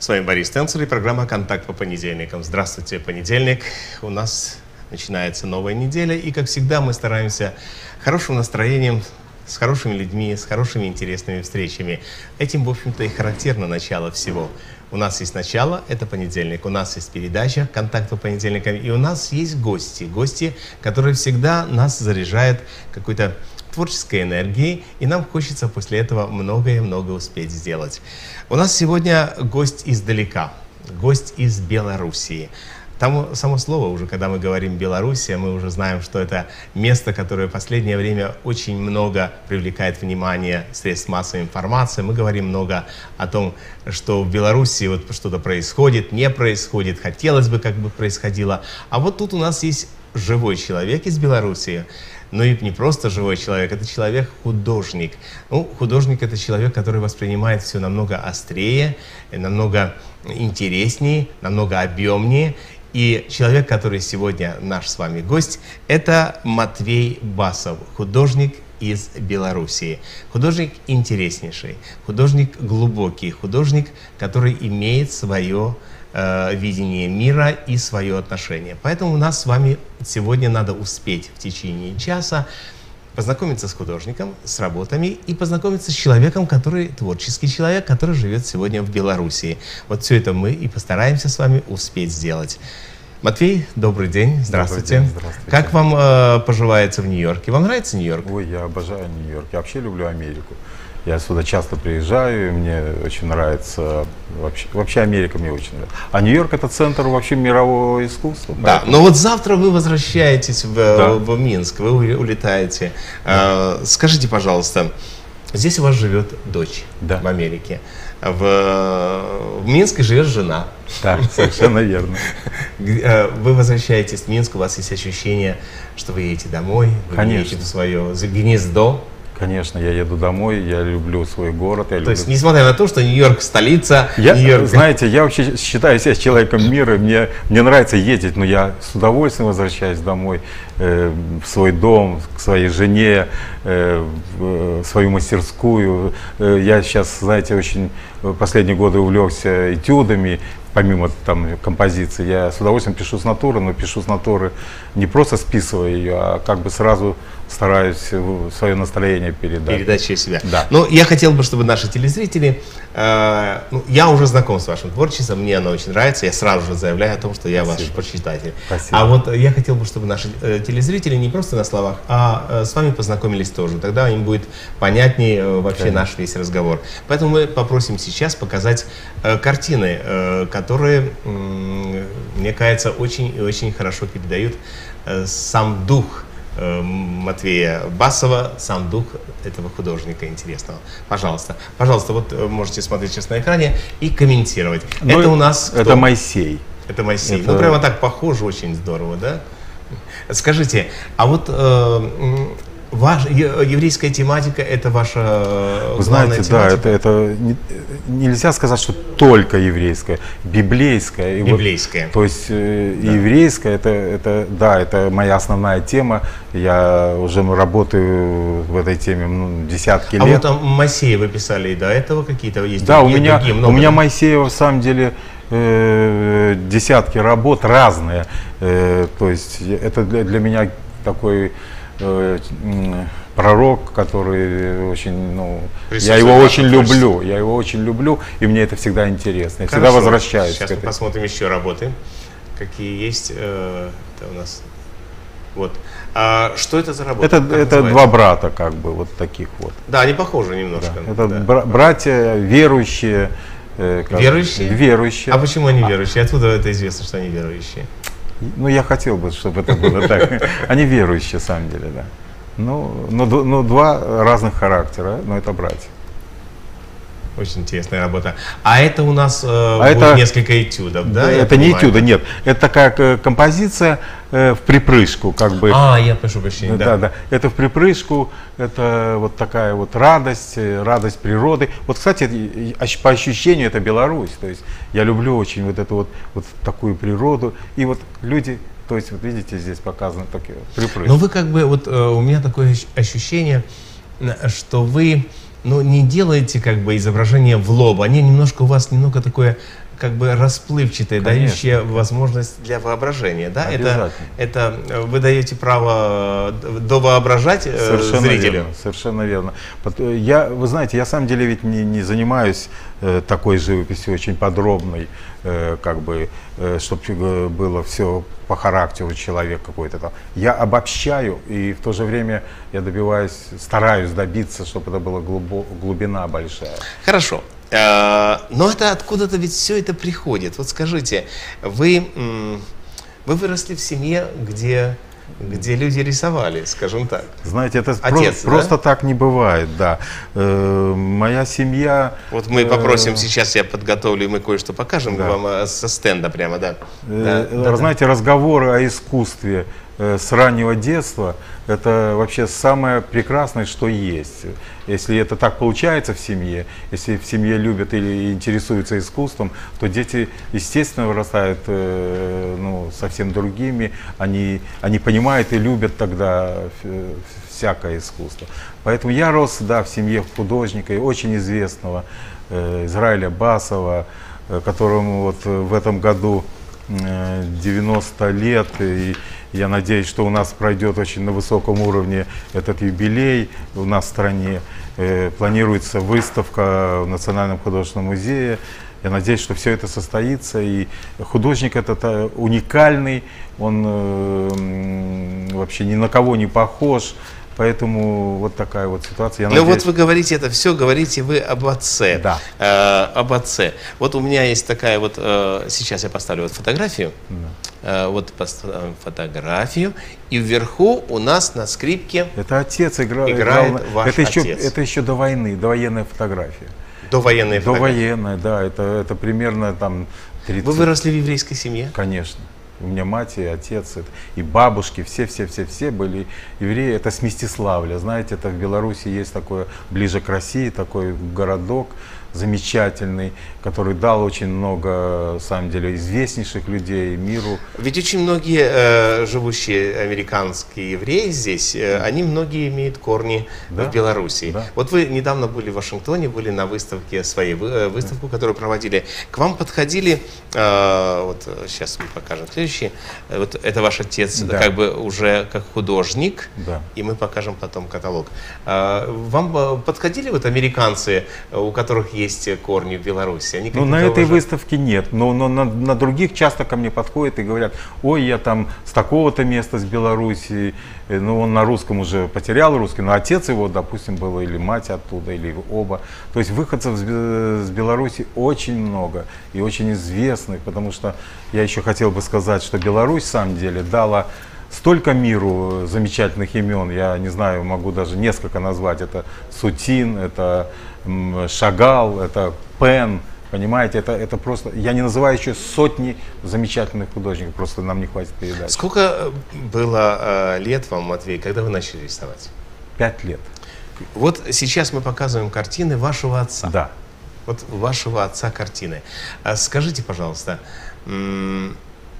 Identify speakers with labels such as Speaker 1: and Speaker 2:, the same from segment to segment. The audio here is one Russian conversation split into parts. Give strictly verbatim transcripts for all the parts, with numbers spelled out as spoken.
Speaker 1: С вами Борис Тенцель и программа «Контакт по понедельникам». Здравствуйте, понедельник. У нас начинается новая неделя, и, как всегда, мы стараемся хорошим настроением, с хорошими людьми, с хорошими интересными встречами. Этим, в общем-то, и характерно начало всего. У нас есть начало, это понедельник, у нас есть передача «Контакт по понедельникам», и у нас есть гости. Гости, которые всегда нас заряжают какой-то творческой энергией, и нам хочется после этого многое-много успеть сделать. У нас сегодня гость издалека, гость из Белоруссии. Там само слово уже, когда мы говорим «Белоруссия», мы уже знаем, что это место, которое в последнее время очень много привлекает внимание средств массовой информации. Мы говорим много о том, что в Белоруссии вот что-то происходит, не происходит, хотелось бы, как бы происходило. А вот тут у нас есть живой человек из Белоруссии. Но и не просто живой человек, это человек-художник. Ну, художник — это человек, который воспринимает все намного острее, намного интереснее, намного объемнее. И человек, который сегодня наш с вами гость, это Матвей Басов, художник из Белоруссии. Художник интереснейший, художник глубокий, художник, который имеет свое э, видение мира и свое отношение. Поэтому у нас с вами сегодня надо успеть в течение часа познакомиться с художником, с работами и познакомиться с человеком, который творческий человек, который живет сегодня в Белоруссии. Вот все это мы и постараемся с вами успеть сделать. Матвей, добрый день, здравствуйте.
Speaker 2: Добрый день, здравствуйте.
Speaker 1: Как вам э, поживается в Нью-Йорке? Вам нравится Нью-Йорк?
Speaker 2: Ой, я обожаю Нью-Йорк. Я вообще люблю Америку. Я сюда часто приезжаю, и мне очень нравится, вообще, вообще Америка мне очень нравится. А Нью-Йорк — это центр вообще мирового искусства.
Speaker 1: Да, поэтому... но вот завтра вы возвращаетесь в,
Speaker 2: да.
Speaker 1: в Минск, вы улетаете. Да. Э, скажите, пожалуйста, здесь у вас живет дочь, да, в Америке. В, в Минске живет жена.
Speaker 2: Да, совершенно верно.
Speaker 1: Вы возвращаетесь в Минск, у вас есть ощущение, что вы едете домой, вы едете в свое гнездо.
Speaker 2: Конечно, я еду домой, я люблю свой город. Я
Speaker 1: то
Speaker 2: люблю...
Speaker 1: есть, несмотря на то, что Нью-Йорк столица,
Speaker 2: я,
Speaker 1: Нью-Йорк...
Speaker 2: знаете, я вообще считаю себя человеком мира, мне, мне нравится ездить, но я с удовольствием возвращаюсь домой, э, в свой дом, к своей жене, э, в свою мастерскую. Э, я сейчас, знаете, очень последние годы увлекся этюдами. Помимо там композиции, я с удовольствием пишу с натуры, но пишу с натуры не просто списывая ее, а как бы сразу стараюсь свое настроение передать.
Speaker 1: Передать через себя.
Speaker 2: Да.
Speaker 1: Ну, я хотел бы, чтобы наши телезрители, э, ну, я уже знаком с вашим творчеством, мне оно очень нравится, я сразу же заявляю о том, что я Спасибо. Ваш почитатель.
Speaker 2: Спасибо.
Speaker 1: А вот я хотел бы, чтобы наши э, телезрители не просто на словах, а э, с вами познакомились тоже. Тогда им будет понятнее э, вообще Конечно. Наш весь разговор. Поэтому мы попросим сейчас показать э, картины, э, которые, э, мне кажется, очень и очень хорошо передают э, сам дух Матвея Басова, сам дух этого художника интересного. Пожалуйста, пожалуйста, вот можете смотреть сейчас на экране и комментировать. Ну, это у нас
Speaker 2: это кто? Моисей.
Speaker 1: Это Моисей. Это... Ну, прямо так похоже, очень здорово, да? Скажите, а вот э, ваша еврейская тематика — это ваша
Speaker 2: Вы знаете, тематика? Да, это, это не, нельзя сказать, что только еврейская, библейская.
Speaker 1: Библейская.
Speaker 2: Вот, то есть э, да. еврейская, это, это, да, это моя основная тема. Я уже работаю в этой теме ну, десятки
Speaker 1: а
Speaker 2: лет.
Speaker 1: А вот там Моисея вы писали и до этого какие-то есть?
Speaker 2: Да,
Speaker 1: другие,
Speaker 2: у меня,
Speaker 1: другие, много,
Speaker 2: у меня
Speaker 1: да?
Speaker 2: Моисеева в самом деле э, десятки работ разные. Э, то есть это для, для меня такой пророк, который очень, ну, я его очень люблю, я его очень люблю, и мне это всегда интересно, я Хорошо. Всегда возвращаюсь.
Speaker 1: Сейчас мы посмотрим еще работы, какие есть. Это у нас. Вот. А что это за работа?
Speaker 2: Это, это два брата, как бы, вот таких вот.
Speaker 1: Да, они похожи немножко.
Speaker 2: Да. Это
Speaker 1: да.
Speaker 2: бра братья верующие.
Speaker 1: Как, верующие?
Speaker 2: Верующие.
Speaker 1: А почему они верующие? Откуда это известно, что они верующие?
Speaker 2: Ну, я хотел бы, чтобы это было так. Они верующие, на самом деле, да. Ну, но, но два разных характера, но это братья.
Speaker 1: Очень интересная работа. А это у нас э,
Speaker 2: а
Speaker 1: будет
Speaker 2: это,
Speaker 1: несколько этюдов, да?
Speaker 2: Это не этюды, нет. Это такая композиция э, в припрыжку, как бы.
Speaker 1: А, я прошу прощения, да.
Speaker 2: Да, да. Это в припрыжку, это вот такая вот радость, радость природы. Вот, кстати, по ощущению это Беларусь. То есть я люблю очень вот эту вот, вот такую природу. И вот люди, то есть вот видите, здесь показаны такие припрыжки.
Speaker 1: Но вы как бы, вот э, у меня такое ощущение, что вы... но не делаете как бы изображение в лоб, они немножко у вас немного такое как бы расплывчатое,
Speaker 2: Конечно.
Speaker 1: дающее возможность для воображения. Да? Это,
Speaker 2: Обязательно.
Speaker 1: это вы даете право довоображать
Speaker 2: Совершенно
Speaker 1: зрителю.
Speaker 2: верно, совершенно верно. Пот- Я, вы знаете, я на самом деле ведь не, не занимаюсь э, такой живописью очень подробной, э, как бы, э, чтобы было все по характеру человека какой-то там. Я обобщаю, и в то же время я добиваюсь, стараюсь добиться, чтобы это была глубо- глубина большая.
Speaker 1: Хорошо. Э, Но это откуда-то ведь все это приходит. Вот скажите, вы, м, вы выросли в семье, где, где люди рисовали, скажем так.
Speaker 2: Знаете, это
Speaker 1: Отец,
Speaker 2: про- просто
Speaker 1: да?
Speaker 2: так не бывает, да. Э, моя семья...
Speaker 1: Вот мы
Speaker 2: э,
Speaker 1: попросим, сейчас я подготовлю, и мы кое-что покажем
Speaker 2: Да.
Speaker 1: вам э, со стенда прямо, да.
Speaker 2: Э,
Speaker 1: Да, да, да.
Speaker 2: Знаете, разговоры о искусстве э, с раннего детства – это вообще самое прекрасное, что есть. Если это так получается в семье, если в семье любят или интересуются искусством, то дети, естественно, вырастают э, ну, совсем другими. Они, они понимают и любят тогда э, всякое искусство. Поэтому я рос, да, в семье художника, и очень известного э, Израиля Басова, э, которому вот э, в этом году э, девяносто лет, и я надеюсь, что у нас пройдет очень на высоком уровне этот юбилей у нас в стране. Э, планируется выставка в Национальном художественном музее. Я надеюсь, что все это состоится. И художник этот э, уникальный, он э, м, вообще ни на кого не похож. Поэтому вот такая вот ситуация. Я
Speaker 1: Ну
Speaker 2: надеюсь-
Speaker 1: вот вы говорите это все, говорите вы об отце.
Speaker 2: Да.
Speaker 1: Э, об отце. Вот у меня есть такая вот, э, сейчас я поставлю вот фотографию. Э, вот поставим фотографию. И вверху у нас на скрипке
Speaker 2: Это отец игра,
Speaker 1: Играет
Speaker 2: играл на-
Speaker 1: ваш
Speaker 2: это еще,
Speaker 1: отец.
Speaker 2: это еще до войны, довоенная фотография.
Speaker 1: довоенные фотографии.
Speaker 2: Довоенная, да, это, это примерно там тридцать.
Speaker 1: Вы выросли в еврейской семье?
Speaker 2: Конечно. У меня мать и отец, это- и бабушки, все-все-все-все были евреи. Это с Мстиславля. Знаете, это в Беларуси есть такое, ближе к России, такой городок замечательный, который дал очень много, на самом деле, известнейших людей миру.
Speaker 1: Ведь очень многие э, живущие американские евреи здесь, э, они многие имеют корни
Speaker 2: Да,
Speaker 1: в Беларуси.
Speaker 2: да.
Speaker 1: Вот вы недавно были в Вашингтоне, были на выставке своей, вы- э, выставку, которую проводили. К вам подходили, э, вот э, сейчас мы покажем следующий, э, вот это ваш отец,
Speaker 2: Да.
Speaker 1: как бы уже как художник,
Speaker 2: Да.
Speaker 1: и мы покажем потом каталог. Э, Вам э, подходили вот американцы, э, у которых есть корни в Беларуси? Они
Speaker 2: Ну, на
Speaker 1: какие-то
Speaker 2: этой
Speaker 1: уже-
Speaker 2: выставке нет, но, но на, на других часто ко мне подходят и говорят: ой, я там с такого-то места, с Беларуси, э, ну, он на русском уже потерял русский, но отец его, допустим, был или мать оттуда, или оба. То есть выходцев с, Бе- с Беларуси очень много и очень известных, потому что я еще хотел бы сказать, что Беларусь, в самом деле, дала столько миру замечательных имен, я не знаю, могу даже несколько назвать. Это Сутин, это м, Шагал, это Пен, понимаете, это, это просто, я не называю еще сотни замечательных художников, просто нам не хватит передать.
Speaker 1: Сколько э, было э, лет вам, Матвей, когда вы начали рисовать?
Speaker 2: Пять лет,
Speaker 1: Вот сейчас мы показываем картины вашего отца.
Speaker 2: да.
Speaker 1: Вот вашего отца картины. А скажите, пожалуйста, м,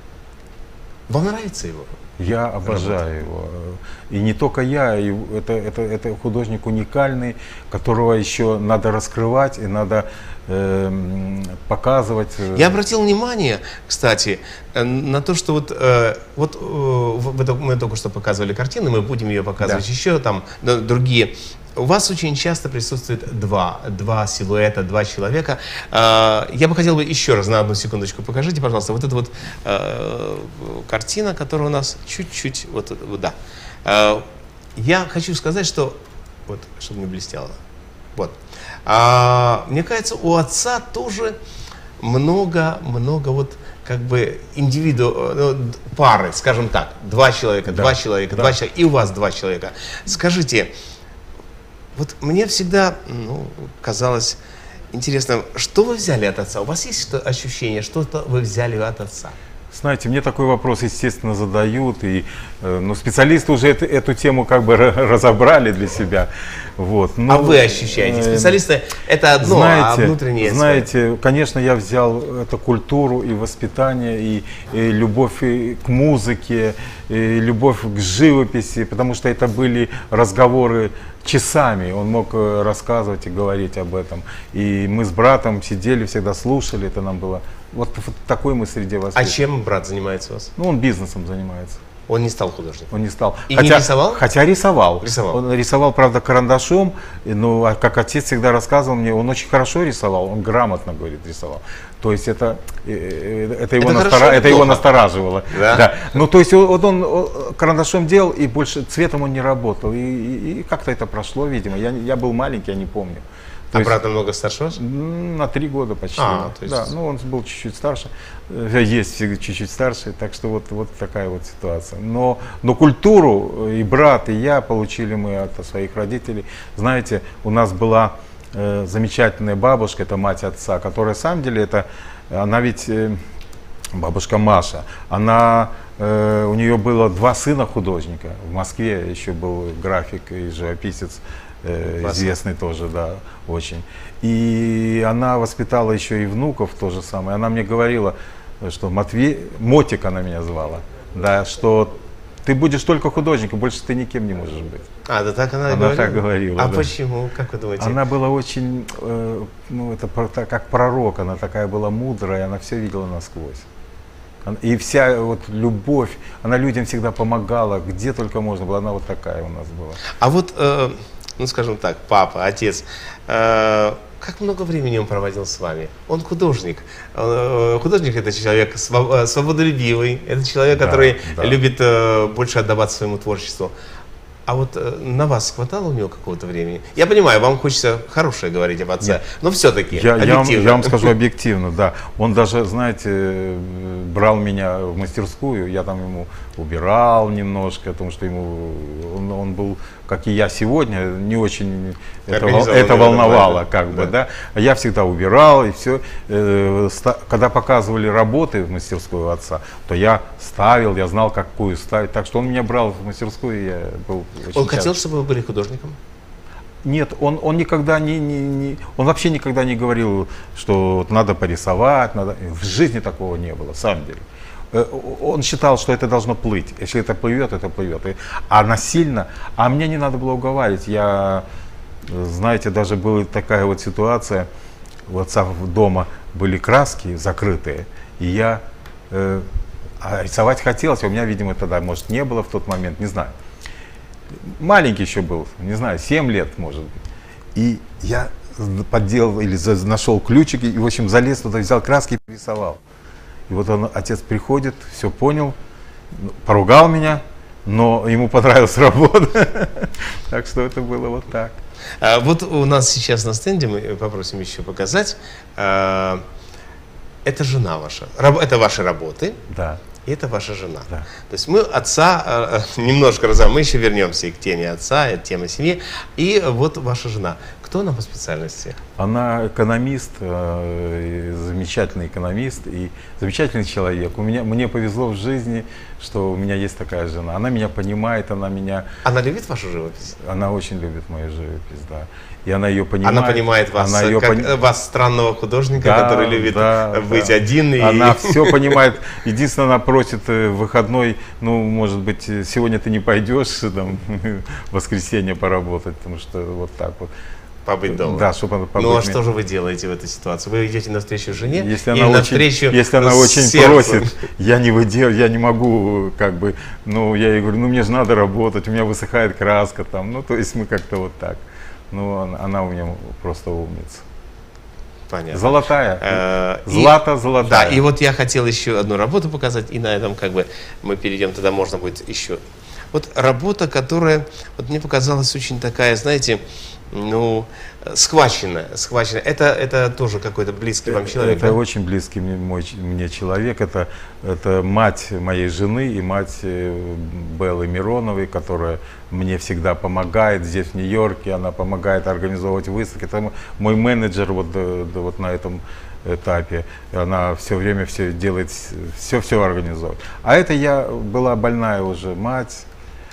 Speaker 1: вам нравится его?
Speaker 2: Я обожаю его. И не только я, и это, это, это художник уникальный, которого еще надо раскрывать и надо эм, показывать.
Speaker 1: Я обратил внимание, кстати, э, на то, что вот, э, вот э, вы тол- мы только что показывали картину, мы будем ее показывать
Speaker 2: Да.
Speaker 1: еще, там да, другие. У вас очень часто присутствует два, два силуэта, два человека. Э, Я бы хотел бы еще раз на одну секундочку покажите, пожалуйста, вот эта вот э, картина, которая у нас чуть-чуть, вот, это вот, да. Э, Я хочу сказать, что, вот, чтобы не блестело, вот. А, мне кажется, у отца тоже много-много вот как бы индивиду, ну, д- пары, скажем так, два человека,
Speaker 2: Да,
Speaker 1: два человека,
Speaker 2: да.
Speaker 1: два человека, и у вас два человека. Скажите, вот мне всегда ну, казалось интересно, что вы взяли от отца? У вас есть что, ощущение, что-то вы взяли от отца?
Speaker 2: Знаете, мне такой вопрос, естественно, задают, и, э, ну, специалисты уже эту, эту тему как бы ра- разобрали для себя. Вот. Но,
Speaker 1: а вы ощущаете?
Speaker 2: э,
Speaker 1: Специалисты это одно,
Speaker 2: знаете,
Speaker 1: а внутреннее свое.
Speaker 2: знаете, конечно, я взял эту культуру и воспитание, и, и любовь и к музыке, и любовь к живописи, потому что это были разговоры часами он мог э, рассказывать и говорить об этом. И мы с братом сидели, всегда слушали, это нам было... Вот в такой мы среде воспитаны.
Speaker 1: А чем брат занимается у вас?
Speaker 2: Ну, он бизнесом занимается.
Speaker 1: Он не стал художником?
Speaker 2: Он не стал.
Speaker 1: И
Speaker 2: хотя,
Speaker 1: не рисовал?
Speaker 2: Хотя рисовал.
Speaker 1: Рисовал.
Speaker 2: Он рисовал, правда, карандашом. Но, как отец всегда рассказывал мне, он очень хорошо рисовал, он грамотно, говорит, рисовал. То есть это, это, его,
Speaker 1: это,
Speaker 2: настора...
Speaker 1: хорошо,
Speaker 2: это его настораживало.
Speaker 1: Да?
Speaker 2: Да. Ну, то есть вот он, он карандашом делал, и больше цветом он не работал. И, и, и как-то это прошло, видимо. Я, я был маленький, я не помню.
Speaker 1: То а есть, брат намного старше вас?
Speaker 2: На три года почти.
Speaker 1: А, то есть...
Speaker 2: Да, ну он был чуть-чуть старше, есть чуть-чуть старше, так что вот, вот такая вот ситуация. Но, но культуру и брат, и я получили мы от своих родителей. Знаете, у нас была э, замечательная бабушка, это мать отца, которая, на самом деле, это, она ведь, э, бабушка Маша, она, э, у нее было два сына художника. В Москве еще был график и живописец, известный тоже, да, очень. И она воспитала еще и внуков то же самое. Она мне говорила, что Матвей, Мотик она меня звала, да, что ты будешь только художником, больше ты никем не можешь быть.
Speaker 1: А, да так она,
Speaker 2: она
Speaker 1: говорила?
Speaker 2: так говорила.
Speaker 1: А
Speaker 2: да.
Speaker 1: почему? Как вы думаете?
Speaker 2: Она была очень, э, ну, это как пророк, она такая была мудрая, она все видела насквозь. И вся вот любовь, она людям всегда помогала, где только можно было, она вот такая у нас была.
Speaker 1: А вот... Э... ну, скажем так, папа, отец, э, как много времени он проводил с вами? Он художник. Э, художник – это человек свободолюбивый, это человек, да, который да. любит э, больше отдаваться своему творчеству. А вот э, на вас хватало у него какого-то времени? Я понимаю, вам хочется хорошее говорить об отце, Нет. но все-таки
Speaker 2: я, я, вам, я вам скажу объективно, да. Он даже, знаете, брал меня в мастерскую, я там ему убирал немножко, потому что ему он, он был, как и я сегодня, не очень это, это волновало, это, как да. бы, да. А я всегда убирал и все. Когда показывали работы в мастерскую отца, то я ставил, я знал, какую ставить. Так что он меня брал в мастерскую, и я был очень
Speaker 1: Он хотел,
Speaker 2: часто.
Speaker 1: чтобы вы были художником?
Speaker 2: Нет, он, он никогда не, не, не, он вообще никогда не говорил, что надо порисовать, надо. В жизни такого не было, в самом деле. Он считал, что это должно плыть. Если это плывет, это плывет. А насильно, а мне не надо было уговаривать. Я, знаете, даже была такая вот ситуация, у отца дома были краски закрытые, и я э, а рисовать хотелось, а у меня, видимо, тогда, может, не было в тот момент, не знаю. Маленький еще был, не знаю, семь лет, может быть. И я подделал или нашел ключики, и, в общем, залез туда, взял краски и рисовал. И вот он, отец приходит, все понял, поругал меня, но ему понравилась работа. Так что это было вот так.
Speaker 1: А вот у нас сейчас на стенде, мы попросим еще показать, это жена ваша, это ваши работы.
Speaker 2: Да.
Speaker 1: И это ваша жена.
Speaker 2: Да.
Speaker 1: То есть мы отца э, немножко разобрали, мы еще вернемся и к теме отца, и к теме семьи. И вот ваша жена. Кто она по специальности?
Speaker 2: Она экономист, э, замечательный экономист и замечательный человек. У меня, мне повезло в жизни, что у меня есть такая жена. Она меня понимает, она меня...
Speaker 1: Она любит вашу живопись?
Speaker 2: Она очень любит мою живопись, да. И она ее понимает.
Speaker 1: Она понимает вас, она ее как пони... вас странного художника, да, который любит
Speaker 2: да,
Speaker 1: быть
Speaker 2: да.
Speaker 1: один. И...
Speaker 2: Она все понимает. Единственное, она просит выходной, ну, может быть, сегодня ты не пойдешь, там, в воскресенье поработать, потому что вот так вот.
Speaker 1: Побыть дома.
Speaker 2: Да, чтобы она побыть.
Speaker 1: Ну а что же вы делаете в этой ситуации? Вы идете навстречу жене?
Speaker 2: Если она очень,
Speaker 1: навстречу
Speaker 2: если она очень просит, я не выдерживаю, я не могу, как бы, ну я ей говорю, ну мне же надо работать, у меня высыхает краска там, ну то есть мы как-то вот так. Ну она, она у меня просто умница.
Speaker 1: Понятно.
Speaker 2: Золотая.
Speaker 1: Э,
Speaker 2: Злата золотая.
Speaker 1: Да, и вот я хотел еще одну работу показать, и на этом как бы мы перейдем, тогда можно будет еще. Вот работа, которая, вот мне показалась очень такая, знаете, ну, схваченная, схваченная. Это, это тоже какой-то близкий вам человек,
Speaker 2: Это
Speaker 1: да?
Speaker 2: очень близкий мне, мой, мне человек. Это, это мать моей жены и мать Беллы Мироновой, которая мне всегда помогает здесь, в Нью-Йорке. Она помогает организовывать выставки. Это мой менеджер вот, вот на этом этапе. Она все время все делает, все-все организовывает. А это я была больная уже мать.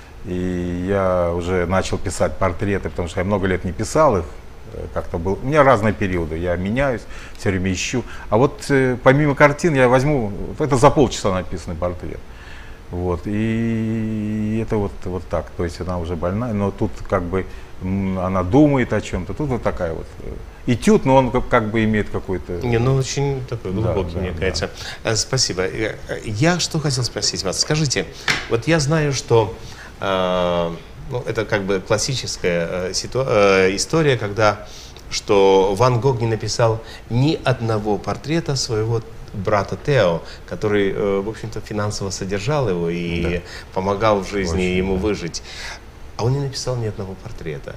Speaker 2: И я уже начал писать портреты, потому что я много лет не писал их. Как-то был. У меня разные периоды, я меняюсь, все время ищу. А вот э, помимо картин я возьму, это за полчаса написанный портрет. Вот, и это вот, вот так, то есть она уже больная, но тут как бы м, она думает о чем-то, тут вот такая вот э, этюд, но он как, как бы имеет какой-то...
Speaker 1: Не, ну очень такой глубокий,
Speaker 2: да,
Speaker 1: мне
Speaker 2: да,
Speaker 1: кажется. Э, Спасибо. Э, э, Я что хотел спросить вас. Скажите, вот я знаю, что э, ну, это как бы классическая э, ситу- э, история, когда что Ван Гог не написал ни одного портрета своего брата Тео, который, э, в общем-то, финансово содержал его и
Speaker 2: Да.
Speaker 1: помогал в жизни
Speaker 2: Очень,
Speaker 1: ему
Speaker 2: да.
Speaker 1: выжить. А он не написал ни одного портрета.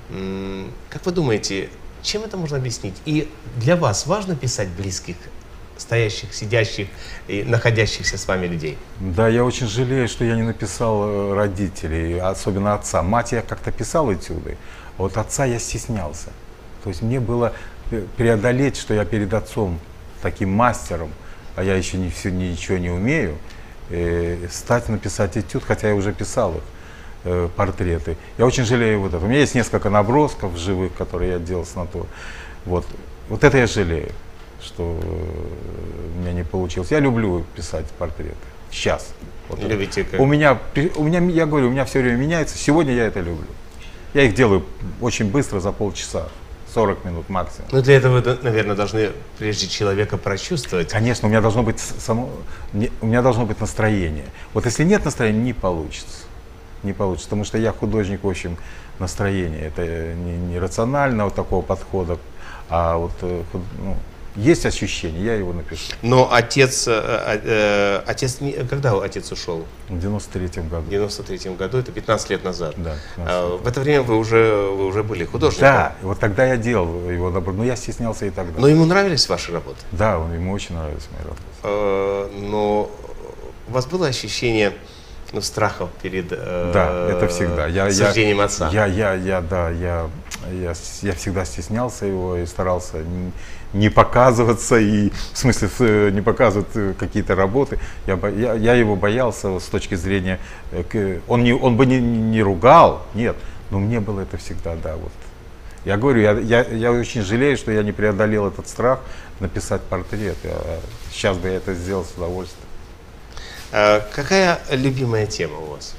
Speaker 1: М, Как вы думаете, чем это можно объяснить? И для вас важно писать близких, стоящих, сидящих и находящихся с вами людей?
Speaker 2: Да, я очень жалею, что я не написал э, родителей, особенно отца. Мать я как-то писал этюды, а вот отца я стеснялся. То есть мне было э, преодолеть, что я перед отцом таким мастером, а я еще не, все, ничего не умею, э, стать написать этюд, хотя я уже писал их, э, портреты. Я очень жалею вот это. У меня есть несколько набросков живых, которые я делал с натуры. Вот, вот это я жалею, что э, у меня не получилось. Я люблю писать портреты. Сейчас. Вот это.
Speaker 1: Любите как?
Speaker 2: У меня, у меня, я говорю, у меня все время меняется. Сегодня я это люблю. Я их делаю очень быстро, за полчаса. сорок минут максимум.
Speaker 1: Ну, для этого вы, наверное, должны прежде человека прочувствовать.
Speaker 2: Конечно, у меня должно быть само, не- у меня должно быть настроение. Вот если нет настроения, не получится. Не получится, потому что я художник, в общем, настроения. Это не, не рационального такого подхода, а вот э, худ- ну, есть ощущение, я его напишу.
Speaker 1: Но отец, э, э, э, отец, не- когда отец ушел?
Speaker 2: В девяносто третьем году.
Speaker 1: В девяносто третьем году, это пятнадцать лет назад.
Speaker 2: Да, пятнадцать
Speaker 1: А,
Speaker 2: лет.
Speaker 1: В это время вы уже, вы уже были художником.
Speaker 2: Да, и вот тогда я делал его добро, но я стеснялся и тогда.
Speaker 1: Но ему нравились ваши работы?
Speaker 2: Да, он, ему очень нравились мои работы.
Speaker 1: Э, Но у вас было ощущение, ну, страхов перед э,
Speaker 2: Да, это всегда. Я,
Speaker 1: суждением
Speaker 2: я,
Speaker 1: отца?
Speaker 2: Я, я, я, да, я, я, с- я всегда стеснялся его и старался н- не показываться, и, в смысле, с- э, не показывать э, какие-то работы. Я, бо- я, я его боялся с точки зрения, э, к- он, не, он бы не, не ругал, нет, но мне было это всегда, да, вот. Я говорю, я, я, я очень жалею, что я не преодолел этот страх написать портрет. Я- сейчас бы я это сделал с удовольствием.
Speaker 1: Э, Какая любимая тема у вас?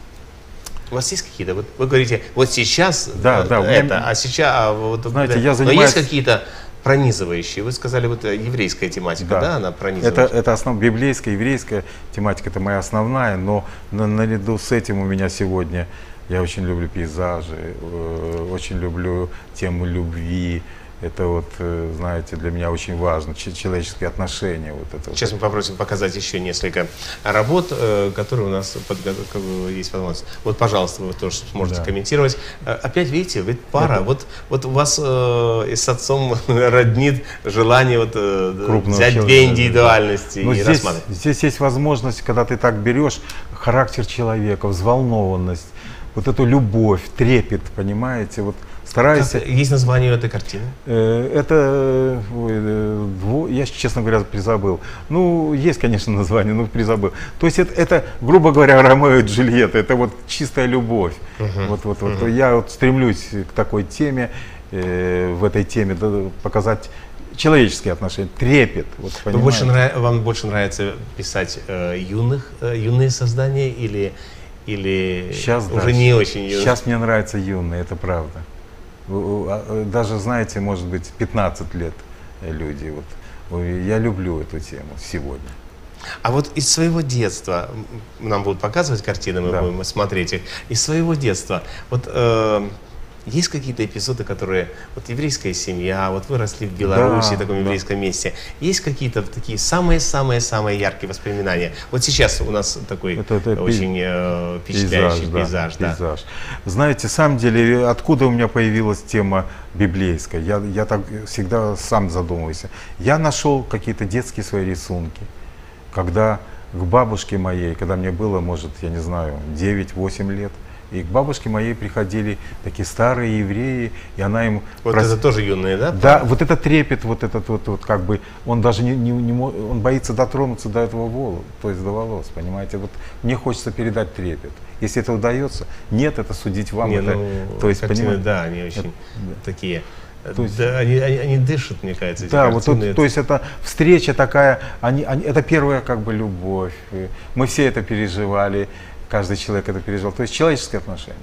Speaker 1: У вас есть какие-то? Вот вы говорите, вот сейчас
Speaker 2: Да,
Speaker 1: э,
Speaker 2: да, у меня-
Speaker 1: это, а сейчас, а вот,
Speaker 2: Знаете,
Speaker 1: да.
Speaker 2: я
Speaker 1: Но
Speaker 2: занимаюсь-
Speaker 1: есть какие-то пронизывающие? Вы сказали, вот э, еврейская тематика, да, она
Speaker 2: Это,
Speaker 1: пронизывающая?
Speaker 2: это основ, библейская, еврейская тематика, это моя основная, но на- наряду с этим у меня сегодня, я очень люблю пейзажи, э, очень люблю тему любви. Это вот, э, знаете, для меня очень важно, че- человеческие отношения. Вот это вот.
Speaker 1: Сейчас мы попросим показать еще несколько работ, э, которые у нас подго- как бы есть возможность. Вот, пожалуйста, вы тоже сможете
Speaker 2: Да.
Speaker 1: комментировать. Э, Опять видите, ведь пара.
Speaker 2: Это-
Speaker 1: Вот, вот у вас э, и с отцом роднит желание вот, э,
Speaker 2: Крупного
Speaker 1: взять
Speaker 2: человека,
Speaker 1: две
Speaker 2: да.
Speaker 1: индивидуальности
Speaker 2: Но
Speaker 1: и
Speaker 2: здесь,
Speaker 1: рассматривать.
Speaker 2: здесь есть возможность, когда ты так берешь характер человека, взволнованность, вот эту любовь, трепет, понимаете, вот старайся.
Speaker 1: Как- есть название этой картины?
Speaker 2: Э, Это, ой, э, дво- я, честно говоря, призабыл. Ну, есть, конечно, название, но призабыл. То есть это, это, грубо говоря, Ромео и Джульетта, это вот чистая любовь. Вот, вот, вот. Я вот стремлюсь к такой теме, э, в этой теме да, показать человеческие отношения, трепет. Вот,
Speaker 1: Вы больше
Speaker 2: понимаете?
Speaker 1: нрав- Вам больше нравится писать э, юных, э, юные создания или, или
Speaker 2: Сейчас,
Speaker 1: уже
Speaker 2: да,
Speaker 1: не очень юных?
Speaker 2: Сейчас мне нравятся юные, это правда. У- у- а, э, Даже, знаете, может быть, пятнадцать лет э, люди. Вот. Ой, я люблю эту тему сегодня.
Speaker 1: А вот из своего детства, м, нам будут показывать картины, мы
Speaker 2: Да.
Speaker 1: будем смотреть их, из своего детства, вот э, есть какие-то эпизоды, которые, вот еврейская семья, вот вы росли в Беларуси,
Speaker 2: Да,
Speaker 1: в таком
Speaker 2: да.
Speaker 1: еврейском месте, есть какие-то такие самые-самые-самые яркие воспоминания? Вот сейчас у нас такой
Speaker 2: Это- это пей-
Speaker 1: очень э, впечатляющий
Speaker 2: да,
Speaker 1: пейзаж, да.
Speaker 2: пейзаж. Знаете, на самом деле, откуда у меня появилась тема библейская? Я, я так всегда сам задумываюсь. Я нашел какие-то детские свои рисунки, когда к бабушке моей, когда мне было, может, я не знаю, девять-восемь лет, и к бабушке моей приходили такие старые евреи, и она им...
Speaker 1: Вот
Speaker 2: прос-
Speaker 1: это тоже юные, да?
Speaker 2: Да, вот этот трепет, вот этот вот, вот как бы, он даже не, не, не мо- он боится дотронуться до этого волоса, то есть до волос, понимаете? Вот мне хочется передать трепет. Если это удается, нет, это судить вам.
Speaker 1: Не,
Speaker 2: это,
Speaker 1: ну,
Speaker 2: то есть,
Speaker 1: картины,
Speaker 2: понимаете?
Speaker 1: да, они очень такие
Speaker 2: То есть,
Speaker 1: да, они, они, они дышат, мне кажется, эти
Speaker 2: да, вот тут,
Speaker 1: картины.
Speaker 2: то есть это встреча такая, они, они, это первая как бы любовь. Мы все это переживали, каждый человек это переживал. То есть человеческие отношения.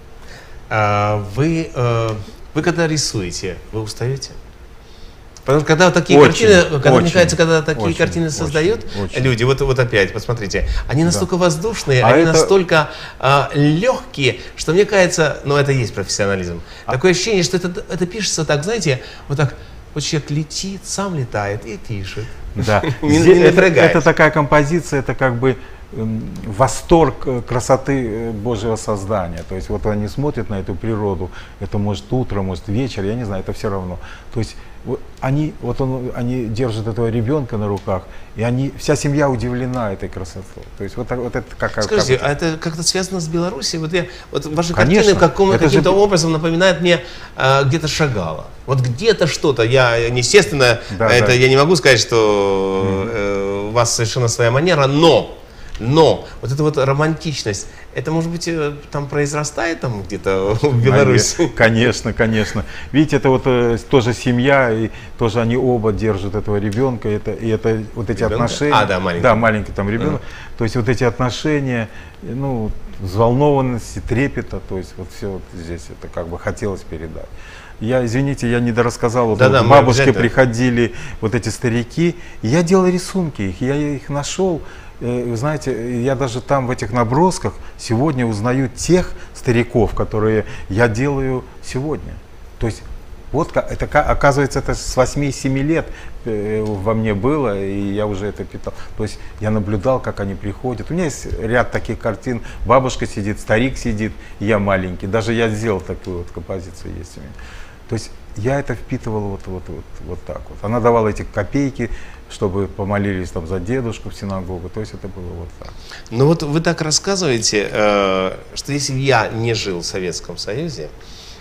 Speaker 1: А вы, э, вы когда рисуете, вы устаете? Потому что когда вот такие
Speaker 2: Очень,
Speaker 1: картины, когда,
Speaker 2: очень,
Speaker 1: мне кажется, когда такие
Speaker 2: очень,
Speaker 1: картины создают
Speaker 2: очень, очень.
Speaker 1: люди, вот, вот опять, посмотрите, они настолько
Speaker 2: Да.
Speaker 1: воздушные,
Speaker 2: А
Speaker 1: они
Speaker 2: это-
Speaker 1: настолько а, легкие, что мне кажется, ну это и есть профессионализм.
Speaker 2: А
Speaker 1: Такое ощущение, что это, это пишется так, знаете, вот так, вот человек летит, сам летает и пишет.
Speaker 2: Да.
Speaker 1: Не-
Speaker 2: Здесь
Speaker 1: не
Speaker 2: это,
Speaker 1: напрягаясь.
Speaker 2: это такая композиция, это как бы эм, восторг э, красоты э, Божьего создания. То есть вот они смотрят на эту природу, это может утро, может вечер, я не знаю, это все равно. То есть вот они, вот он, они держат этого ребенка на руках, и они, вся семья удивлена этой красотой. То есть вот, так- вот это как... как-
Speaker 1: Скажите,
Speaker 2: как
Speaker 1: а это как-то связано с Белоруссией? Вот, я, вот ваши
Speaker 2: Конечно.
Speaker 1: картины каком,
Speaker 2: Это же
Speaker 1: каким-то
Speaker 2: бе-
Speaker 1: образом напоминают мне а, где-то Шагала. Вот где-то что-то. Я, естественно,
Speaker 2: Да,
Speaker 1: это
Speaker 2: да.
Speaker 1: я не могу сказать, что э, у вас совершенно своя манера, но, но вот эта вот романтичность, это, может быть, э, там произрастает там где-то в Беларуси?
Speaker 2: Конечно, конечно. Видите, это вот э, тоже семья, и тоже они оба держат этого ребенка, это, и это вот эти
Speaker 1: Ребенка?
Speaker 2: отношения.
Speaker 1: А, да, маленький.
Speaker 2: Да, маленький там ребенок. То есть вот эти отношения, ну, взволнованности, трепета, то есть вот все вот здесь это как бы хотелось передать. Я, извините, я не дорассказал, вот,
Speaker 1: Да-да,
Speaker 2: вот
Speaker 1: мы
Speaker 2: бабушки
Speaker 1: обязательно.
Speaker 2: приходили, вот эти старики, и я делал рисунки их, я их нашел. Э, Вы знаете, я даже там в этих набросках сегодня узнаю тех стариков, которые я делаю сегодня. То есть вот ка- это, ка- оказывается, это с восьми-семи лет э, во мне было, и я уже это питал. То есть я наблюдал, как они приходят. У меня есть ряд таких картин. Бабушка сидит, старик сидит, и я маленький. Даже я сделал такую вот композицию есть у меня. То есть я это впитывал вот, вот, вот, вот так вот. Она давала эти копейки, чтобы помолились там за дедушку в синагогу. То есть это было вот так.
Speaker 1: Ну вот вы так рассказываете, э, что если бы я не жил в Советском Союзе,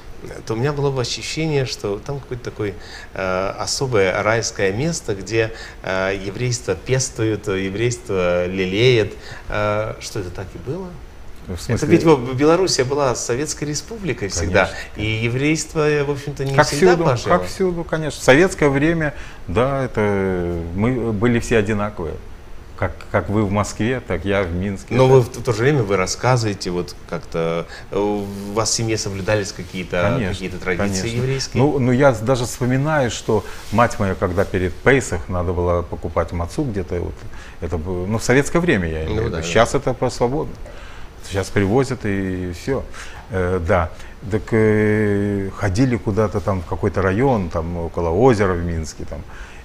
Speaker 1: то у меня было бы ощущение, что там какое-то такое э, особое райское место, где э, еврейство пестует, еврейство лелеет. Э, что это так и было?
Speaker 2: В
Speaker 1: Это
Speaker 2: смысле,
Speaker 1: ведь вот, Белоруссия была Советской Республикой всегда,
Speaker 2: Конечно,
Speaker 1: и еврейство, в общем-то, не
Speaker 2: как
Speaker 1: всегда
Speaker 2: всюду,
Speaker 1: пожило.
Speaker 2: как всюду, конечно. В советское время, да, это мы были все одинаковые. Как, как вы в Москве, так я в Минске.
Speaker 1: Но
Speaker 2: Это-
Speaker 1: вы в то же время вы рассказываете, вот как-то э, у вас в семье соблюдались какие-то
Speaker 2: Конечно,
Speaker 1: какие-то традиции
Speaker 2: конечно.
Speaker 1: еврейские?
Speaker 2: Ну, ну, я даже вспоминаю, что мать моя, когда перед Пейсах надо было покупать мацу где-то, вот, это было, ну, в советское время я имею
Speaker 1: Ну
Speaker 2: в виду.
Speaker 1: да, да.
Speaker 2: Сейчас это по свободно. Сейчас привозят и все. Э, да. Так э, ходили куда-то там в какой-то район, там около озера в Минске, там,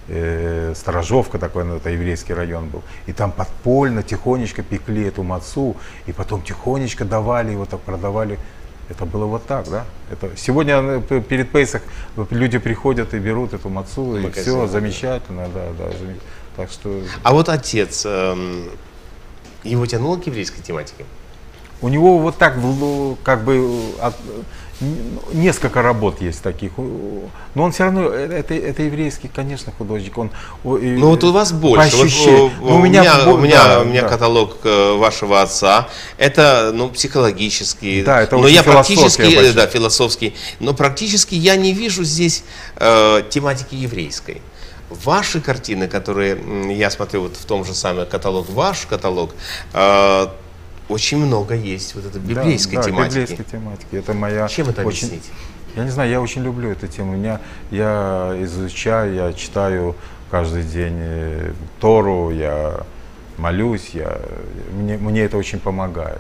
Speaker 2: э, Сторожовка такой, ну, это еврейский район был. И там подпольно, тихонечко пекли эту мацу, и потом тихонечко давали, его так продавали. Это было вот так, да? Это, сегодня э, п- перед Пейсах люди приходят и берут эту мацу, и
Speaker 1: Магазин,
Speaker 2: все,
Speaker 1: да.
Speaker 2: замечательно, да, да. заме- Так что
Speaker 1: А вот отец, эм, его тянуло к еврейской тематике?
Speaker 2: у него вот так, ну, как бы, от- н- несколько работ есть таких. У- Но он все равно, э, это, это еврейский, конечно, художник. Он, о, и-
Speaker 1: Ну вот у вас
Speaker 2: по
Speaker 1: больше. Вот,
Speaker 2: ощущению.
Speaker 1: э,
Speaker 2: Ну,
Speaker 1: у, меня,
Speaker 2: бо-
Speaker 1: у, меня,
Speaker 2: да,
Speaker 1: у меня
Speaker 2: да.
Speaker 1: каталог э, вашего отца. Это ну, психологический,
Speaker 2: Да, это
Speaker 1: но
Speaker 2: очень
Speaker 1: я
Speaker 2: философское
Speaker 1: практически, э,
Speaker 2: больше.
Speaker 1: да, философский. Но практически я не вижу здесь э, тематики еврейской. Ваши картины, которые м, я смотрю вот в том же самом каталог, ваш каталог, э, очень много есть вот этой
Speaker 2: Да,
Speaker 1: библейской
Speaker 2: да,
Speaker 1: тематики.
Speaker 2: библейской тематики. Это моя
Speaker 1: Чем это
Speaker 2: очень-
Speaker 1: объяснить?
Speaker 2: Я не знаю, я очень люблю эту тему. У меня, я изучаю, я читаю каждый день э, Тору, я молюсь, я, мне, мне это очень помогает.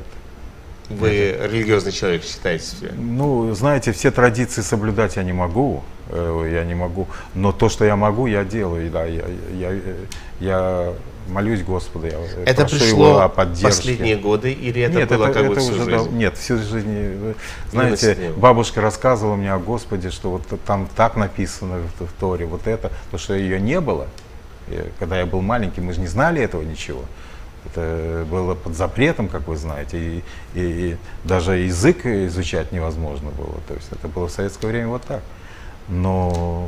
Speaker 1: Вы религиозный человек, считаете себя?
Speaker 2: Ну, знаете, все традиции соблюдать я не могу, э, я не могу, но то, что я могу, я делаю, да, я, я, я, я молюсь Господу, я
Speaker 1: Это
Speaker 2: прошу
Speaker 1: пришло
Speaker 2: Его о
Speaker 1: в
Speaker 2: поддержке.
Speaker 1: последние годы или это
Speaker 2: Нет,
Speaker 1: было
Speaker 2: это,
Speaker 1: как бы
Speaker 2: это
Speaker 1: всю
Speaker 2: уже
Speaker 1: жизнь?
Speaker 2: дав- нет, всю жизнь. э, Знаете,
Speaker 1: Юность.
Speaker 2: бабушка рассказывала мне о Господе, что вот там так написано в, в Торе, вот это, то, что ее не было, э, когда я был маленький, мы же не знали этого ничего. Это было под запретом, как вы знаете, и, и- и даже язык изучать невозможно было. То есть это было в советское время вот так. Но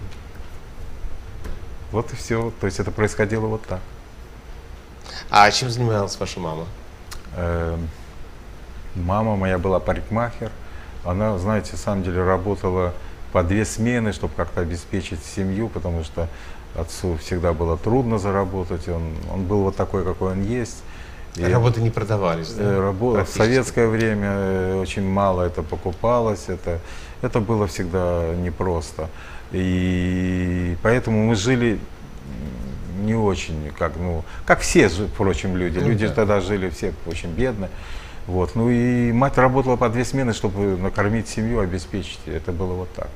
Speaker 2: вот и все. То есть это происходило вот так.
Speaker 1: А чем занималась ваша мама?
Speaker 2: Эм, Мама моя была парикмахер. Она, знаете, на самом деле работала по две смены, чтобы как-то обеспечить семью, потому что отцу всегда было трудно заработать, он, он был вот такой, какой он есть.
Speaker 1: И работы не продавались, да?
Speaker 2: Работа, в советское время очень мало это покупалось, это, это было всегда непросто. И поэтому мы жили не очень, как, ну, как все, впрочем, люди. Ну, люди да. тогда жили все очень бедно. Вот. Ну и мать работала по две смены, чтобы накормить семью, обеспечить. Это было вот так.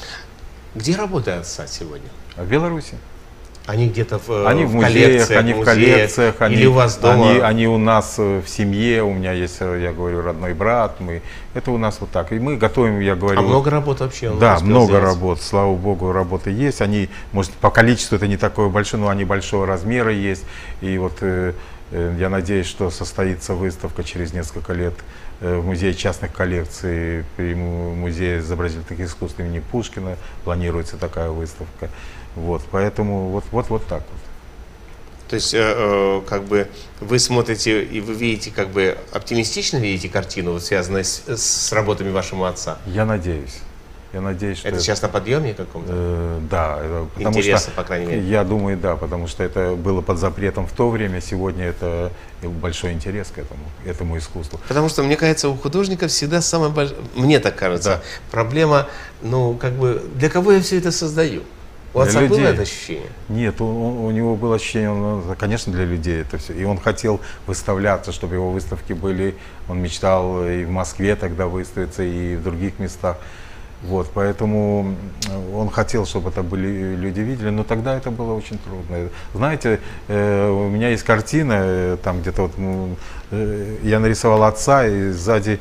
Speaker 1: Где работа отца сегодня?
Speaker 2: В Беларуси.
Speaker 1: Они где-то в,
Speaker 2: они в,
Speaker 1: в
Speaker 2: музеях,
Speaker 1: коллекциях,
Speaker 2: они в коллекциях, они,
Speaker 1: или у вас дома?
Speaker 2: Они, они у нас в семье, у меня есть, я говорю, родной брат, мы, это у нас вот так. И мы готовим, я говорю.
Speaker 1: А много работ вообще? Он
Speaker 2: да, много
Speaker 1: сделать?
Speaker 2: работ, слава богу, работы есть. Они, может, по количеству это не такое большое, но они большого размера есть. И вот э, э, я надеюсь, что состоится выставка через несколько лет в Музее частных коллекций, при Музее изобразительных искусств имени Пушкина планируется такая выставка. Вот, поэтому вот, вот, вот так вот.
Speaker 1: То есть, э, э, как бы вы смотрите и вы видите, как бы оптимистично видите картину, вот, связанную с, с работами вашего отца?
Speaker 2: Я надеюсь. Я надеюсь, что
Speaker 1: это, это сейчас на подъеме каком-то?
Speaker 2: Э, да. Потому
Speaker 1: Интересно,
Speaker 2: что,
Speaker 1: по крайней мере.
Speaker 2: Я думаю, да, потому что это было под запретом в то время, сегодня это большой интерес к этому, этому искусству.
Speaker 1: Потому что, мне кажется, у художников всегда самая большая, мне так кажется, да. проблема, ну, как бы, для кого я все это создаю? У отца было это ощущение?
Speaker 2: Нет, он, у него было ощущение, он, конечно, для людей это все. И он хотел выставляться, чтобы его выставки были, он мечтал и в Москве тогда выставиться, и в других местах. Вот, поэтому он хотел, чтобы это были люди видели, но тогда это было очень трудно. Знаете, э, у меня есть картина, э, там где-то вот э, я нарисовал отца, и сзади,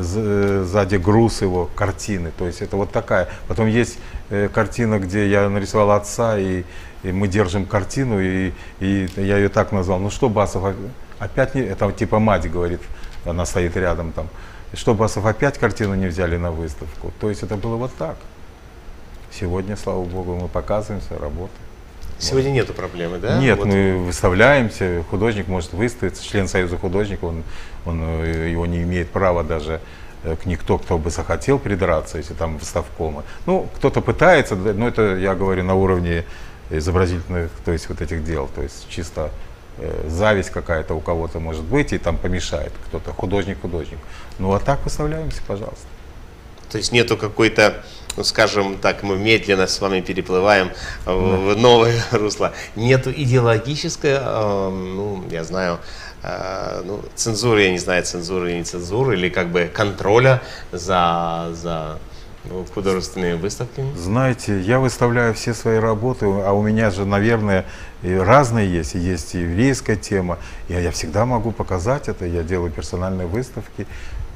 Speaker 2: сзади груз его картины, то есть это вот такая. Потом есть э, картина, где я нарисовал отца, и, и мы держим картину, и, и я ее так назвал. Ну что, Басов, опять не, это типа мать говорит, она стоит рядом там. Что, Басов, опять картину не взяли на выставку. То есть это было вот так. Сегодня, слава богу, мы показываемся, работаем.
Speaker 1: Сегодня вот. Нету проблемы, да?
Speaker 2: Нет,
Speaker 1: вот.
Speaker 2: Мы выставляемся, художник может выставиться, член Союза художников, он, он, его не имеет права даже к никто, кто бы захотел придраться, если там выставкомы. Ну, кто-то пытается, но это, я говорю, на уровне изобразительных, то есть вот этих дел, то есть чисто зависть какая-то у кого-то может быть, и там помешает кто-то, художник-художник. Ну а так выставляемся, пожалуйста.
Speaker 1: То есть нету какой-то, ну скажем так, мы медленно с вами переплываем да. в новое русло. Нету идеологической, э, ну я знаю, э, ну, цензуры, я не знаю, цензуры или не цензуры, или как бы контроля за, за ну, художественные выставки?
Speaker 2: Знаете, я выставляю все свои работы, а у меня же, наверное, и разные есть. Есть и еврейская тема. Я, я всегда могу показать это, я делаю персональные выставки.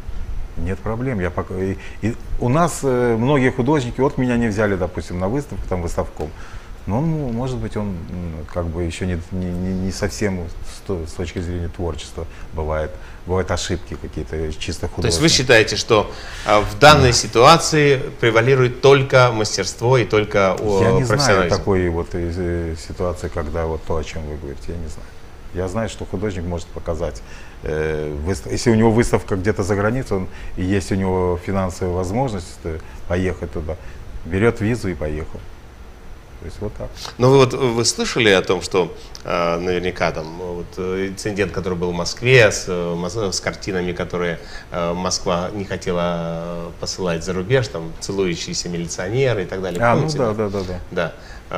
Speaker 2: Нет проблем. Я пока... и, и у нас э, многие художники, вот меня не взяли, допустим, на выставку, там, выставком. Но он, может быть, он как бы еще не, не, не совсем с точки зрения творчества бывает. Бывают ошибки какие-то чисто художественные.
Speaker 1: То есть вы считаете, что а, в данной ситуации превалирует только мастерство и только о,
Speaker 2: Я не
Speaker 1: профессионализм?
Speaker 2: знаю такой вот э, ситуации, когда вот то, о чем вы говорите, я не знаю. Я знаю, что художник может показать, э, выстав... если у него выставка где-то за границей, он, и есть у него финансовая возможность поехать туда, берет визу и поехал. То есть вот так.
Speaker 1: Но вы вот вы слышали о том, что э, наверняка там вот, инцидент, который был в Москве с, с картинами, которые э, Москва не хотела посылать за рубеж, там целующиеся милиционеры и так далее.
Speaker 2: А,
Speaker 1: помните,
Speaker 2: ну да, да, да, да.
Speaker 1: Да.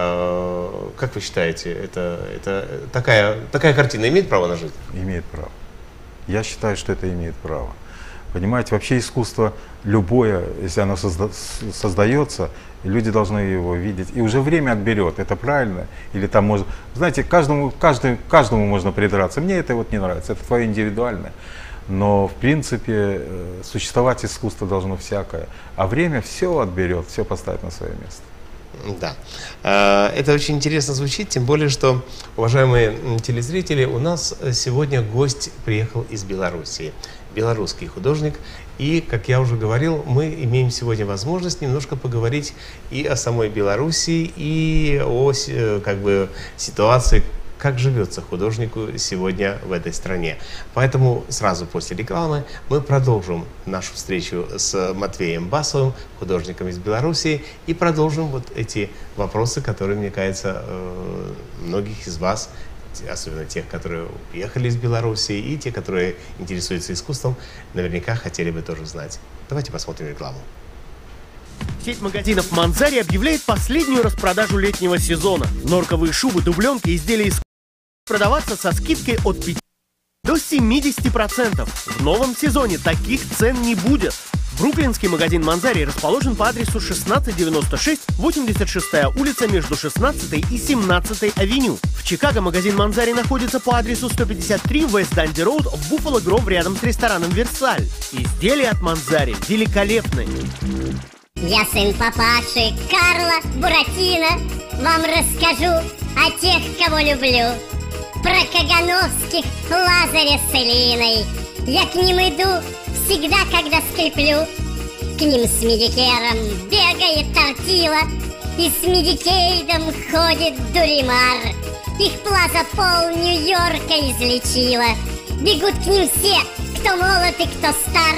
Speaker 1: Э, как вы считаете, это, это такая, такая картина имеет право на жизнь?
Speaker 2: Имеет право. Я считаю, что это имеет право. Понимаете, вообще искусство любое, если оно созда создается, люди должны его видеть. И уже время отберет, это правильно. Или там можно, знаете, каждому, каждый, каждому можно придраться. Мне это вот не нравится, это твое индивидуальное. Но в принципе существовать искусство должно всякое. А время все отберет, все поставит на свое место.
Speaker 1: Да, это очень интересно звучит, тем более, что, уважаемые телезрители, у нас сегодня гость приехал из Белоруссии, белорусский художник, и, как я уже говорил, мы имеем сегодня возможность немножко поговорить и о самой Белоруссии, и о как бы, ситуации, как живется художнику сегодня в этой стране. Поэтому сразу после рекламы мы продолжим нашу встречу с Матвеем Басовым, художником из Белоруссии, и продолжим вот эти вопросы, которые, мне кажется, многих из вас, особенно тех, которые уехали из Белоруссии, и те, которые интересуются искусством, наверняка хотели бы тоже знать. Давайте посмотрим рекламу.
Speaker 3: Сеть магазинов «Манзари» объявляет последнюю распродажу летнего сезона. Норковые шубы, дубленки, изделия из продаваться со скидкой от пяти до семидесяти процентов. В новом сезоне таких цен не будет. Бруклинский магазин «Манзари» расположен по адресу шестнадцать девяносто шесть, восемьдесят шестая улица между шестнадцатой и семнадцатой авеню. В Чикаго магазин «Манзари» находится по адресу сто пятьдесят три Вест Данди Роуд в Буффало Гров рядом с рестораном «Версаль». Изделия от «Манзари» великолепны.
Speaker 4: Я сын папаши Карла Буратино. Вам расскажу о тех, кого люблю. Про Кагановских, Лазаря с Элиной. Я к ним иду всегда, когда скреплю. К ним с Медикером бегает Тортила, и с Медикейдом ходит Дуримар. Их плаза пол Нью-Йорка излечила. Бегут к ним все, кто молод и кто стар.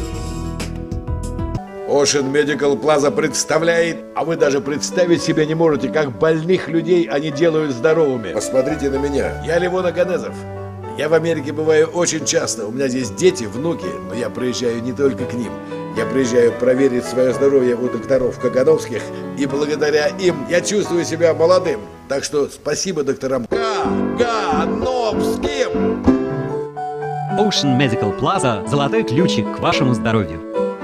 Speaker 5: Ocean Medical Plaza представляет, а вы даже представить себе не можете, как больных людей они делают здоровыми. Посмотрите на меня. Я Левон Аганезов. Я в Америке бываю очень часто. У меня здесь дети, внуки, но я приезжаю не только к ним. Я приезжаю проверить свое здоровье у докторов Кагановских, и благодаря им я чувствую себя молодым. Так что спасибо докторам Кагановским.
Speaker 6: Ocean Medical Plaza – золотой ключик к вашему здоровью.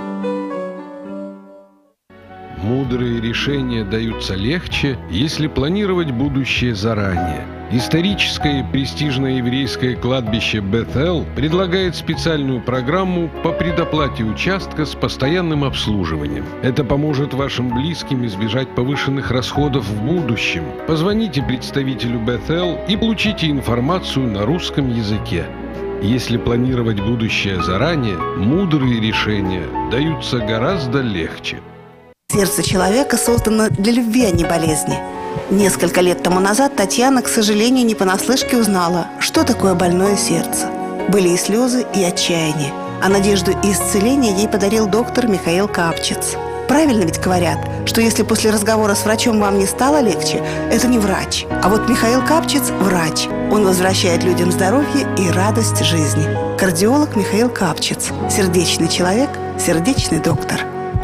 Speaker 7: Мудрые решения даются легче, если планировать будущее заранее. Историческое и престижное еврейское кладбище Бет-Эл предлагает специальную программу по предоплате участка с постоянным обслуживанием. Это поможет вашим близким избежать повышенных расходов в будущем. Позвоните представителю Бет-Эл и получите информацию на русском языке. Если планировать будущее заранее, мудрые решения даются гораздо легче.
Speaker 8: Сердце человека создано для любви, а не болезни. Несколько лет тому назад Татьяна, к сожалению, не понаслышке узнала, что такое больное сердце. Были и слезы, и отчаяние. А надежду и исцеление ей подарил доктор Михаил Капчиц. Правильно ведь говорят, что если после разговора с врачом вам не стало легче, это не врач. А вот Михаил Капчиц – врач. Он возвращает людям здоровье и радость жизни. Кардиолог Михаил Капчиц. Сердечный человек, сердечный доктор.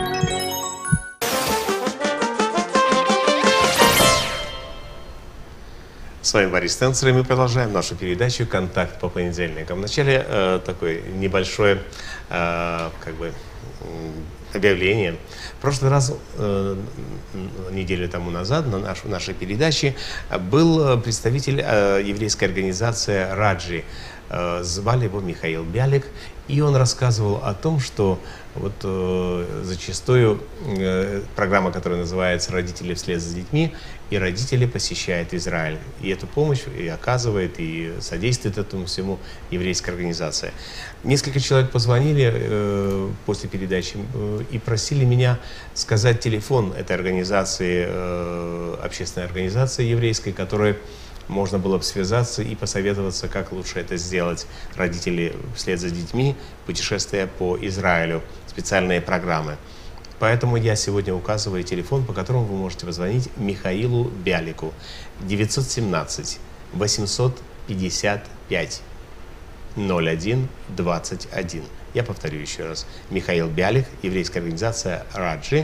Speaker 1: С вами Борис Тенцер, и мы продолжаем нашу передачу «Контакт по понедельникам». Вначале э, такое небольшое э, как бы, объявление. В прошлый раз, э, неделю тому назад, на наш, нашей передаче был представитель э, еврейской организации «Раджи». Э, звали его Михаил Бялик, и он рассказывал о том, что вот э, зачастую э, программа, которая называется «Родители вслед за детьми», и родители посещают Израиль. И эту помощь и оказывает, и содействует этому всему еврейская организация. Несколько человек позвонили э, после передачи э, и просили меня сказать телефон этой организации, э, общественной организации еврейской, которой можно было бы связаться и посоветоваться, как лучше это сделать. Родители вслед за детьми, путешествия по Израилю, специальные программы. Поэтому я сегодня указываю телефон, по которому вы можете позвонить Михаилу Бялику. девятьсот семнадцать восемьсот пятьдесят пять ноль один двадцать один. Я повторю еще раз. Михаил Бялик, еврейская организация «Раджи».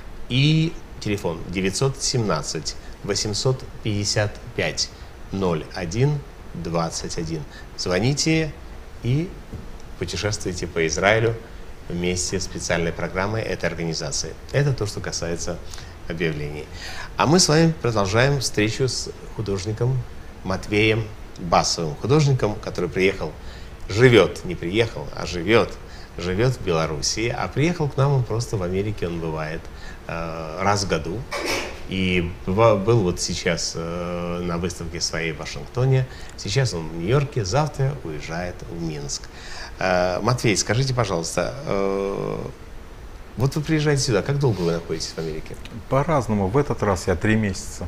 Speaker 1: И телефон девятьсот семнадцать восемьсот пятьдесят пять ноль один двадцать один. Звоните и путешествуйте по Израилю вместе с специальной программой этой организации. Это то, что касается объявлений. А мы с вами продолжаем встречу с художником Матвеем Басовым. Художником, который приехал, живет, не приехал, а живет, живет в Белоруссии. А приехал к нам он просто в Америке, он бывает э, раз в году. И был вот сейчас э, на выставке своей в Вашингтоне. Сейчас он в Нью-Йорке, завтра уезжает в Минск. Э, Матвей, скажите, пожалуйста, э, вот вы приезжаете сюда, как долго вы находитесь в Америке?
Speaker 2: По-разному. В этот раз я три месяца.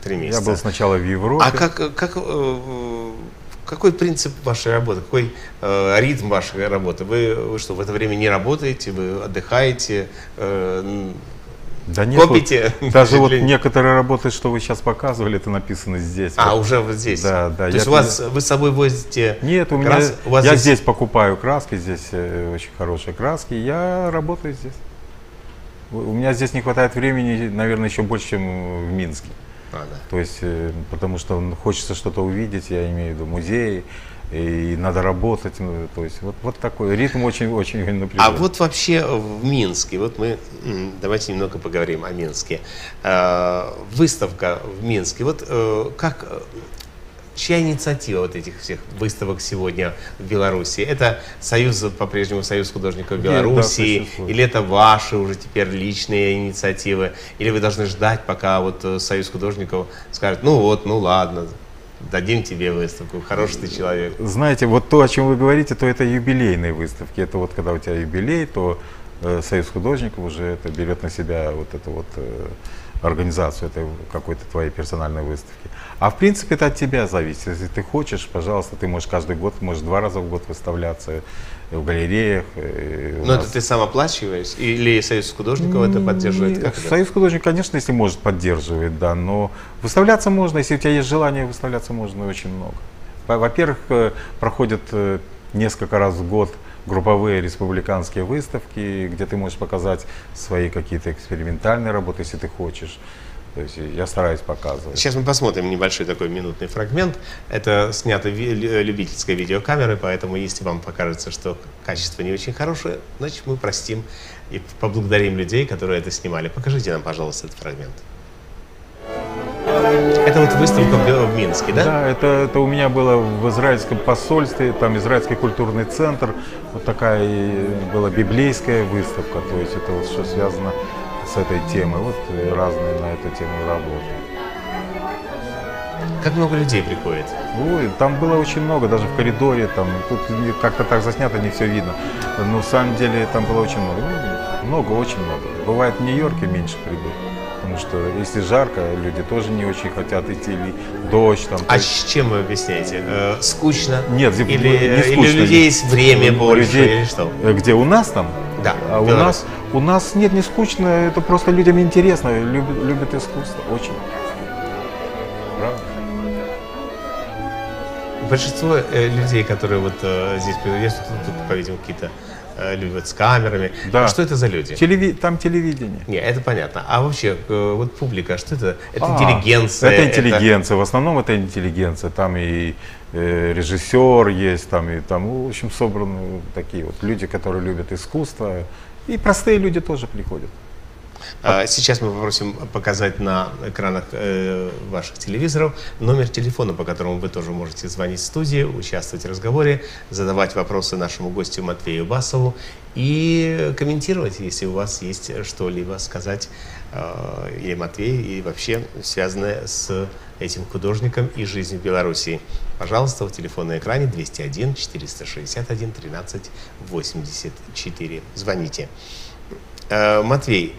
Speaker 1: Три месяца.
Speaker 2: Я был сначала в Европе.
Speaker 1: А как, как, какой принцип вашей работы, какой э, ритм вашей работы? Вы, вы что, в это время не работаете, вы отдыхаете, э,
Speaker 2: да нет,
Speaker 1: копите?
Speaker 2: Вот, даже вот некоторые работы, что вы сейчас показывали, это написано здесь.
Speaker 1: А,
Speaker 2: вот.
Speaker 1: уже вот здесь?
Speaker 2: Да, да.
Speaker 1: То есть у вас, вы с собой возите
Speaker 2: Нет, у меня,
Speaker 1: крас... у вас
Speaker 2: я
Speaker 1: здесь...
Speaker 2: здесь покупаю краски, здесь э, очень хорошие краски, я работаю здесь. У меня здесь не хватает времени, наверное, еще больше, чем в Минске.
Speaker 1: А, да.
Speaker 2: То есть, э, потому что хочется что-то увидеть, я имею в виду музей, и надо работать. Ну, то есть, вот, вот такой ритм очень-очень напряженный.
Speaker 1: А вот вообще в Минске, вот мы, давайте немного поговорим о Минске. Э, выставка в Минске, вот э, как... Чья инициатива вот этих всех выставок сегодня в Беларуси? Это Союз, по-прежнему Союз художников Беларуси?
Speaker 2: Нет, да,
Speaker 1: или это ваши уже теперь личные инициативы? Или вы должны ждать, пока вот Союз художников скажет, ну вот, ну ладно, дадим тебе выставку, хороший ты человек?
Speaker 2: Знаете, вот то, о чем вы говорите, то это юбилейные выставки. Это вот когда у тебя юбилей, то э, Союз художников уже это берет на себя вот эту вот э, организацию этой какой-то твоей персональной выставки. А в принципе это от тебя зависит. Если ты хочешь, пожалуйста, ты можешь каждый год, можешь два раза в год выставляться в галереях.
Speaker 1: Но нас... это ты сам оплачиваешь? Или Союз художников это поддерживает? Как это?
Speaker 2: Союз художников, конечно, если может, поддерживает, да, но выставляться можно, если у тебя есть желание, выставляться можно очень много. Во-первых, проходят несколько раз в год групповые республиканские выставки, где ты можешь показать свои какие-то экспериментальные работы, если ты хочешь. То есть я стараюсь показывать.
Speaker 1: Сейчас мы посмотрим небольшой такой минутный фрагмент. Это снято любительской видеокамерой, поэтому если вам покажется, что качество не очень хорошее, значит мы простим и поблагодарим людей, которые это снимали. Покажите нам, пожалуйста, этот фрагмент. Это вот выставка в Минске, да?
Speaker 2: Да, это, это у меня было в израильском посольстве, там израильский культурный центр, вот такая была библейская выставка, то есть это вот что связано с этой темой, вот разные на эту тему работы.
Speaker 1: Как много людей приходит?
Speaker 2: Ой, там было очень много, даже в коридоре, там, тут как-то так заснято, не все видно, но на самом деле там было очень много, ну, много, очень много. Бывает в Нью-Йорке меньше прибыль. Потому что если жарко, люди тоже не очень хотят идти, или дождь там.
Speaker 1: А с чем вы объясняете? Э, скучно?
Speaker 2: Нет,
Speaker 1: или,
Speaker 2: не скучно.
Speaker 1: Или у людей есть время больше,
Speaker 2: людей,
Speaker 1: или что?
Speaker 2: Где у нас там?
Speaker 1: Да.
Speaker 2: А у нас, у нас нет, не скучно, это просто людям интересно, любят, любят искусство, очень. Правда?
Speaker 1: Большинство э, людей, которые вот э, здесь есть, тут, по-видимому, какие-то люди вот с камерами.
Speaker 2: Да.
Speaker 1: Что это за люди?
Speaker 2: Телеви... Там телевидение.
Speaker 1: Не, это понятно. А вообще, вот публика, что это? Это
Speaker 2: а,
Speaker 1: интеллигенция?
Speaker 2: Это интеллигенция. Это... В основном это интеллигенция. Там и э, режиссер есть, там и там, в общем, собраны такие вот люди, которые любят искусство. И простые люди тоже приходят.
Speaker 1: Сейчас мы попросим показать на экранах э, ваших телевизоров номер телефона, по которому вы тоже можете звонить в студию, участвовать в разговоре, задавать вопросы нашему гостю Матвею Басову и комментировать, если у вас есть что-либо сказать э, или Матвею, и вообще связанное с этим художником и жизнью в Белоруссии. Пожалуйста, в телефон на экране двести один четыреста шестьдесят один тринадцать восемьдесят четыре. Звоните. Э, Матвей,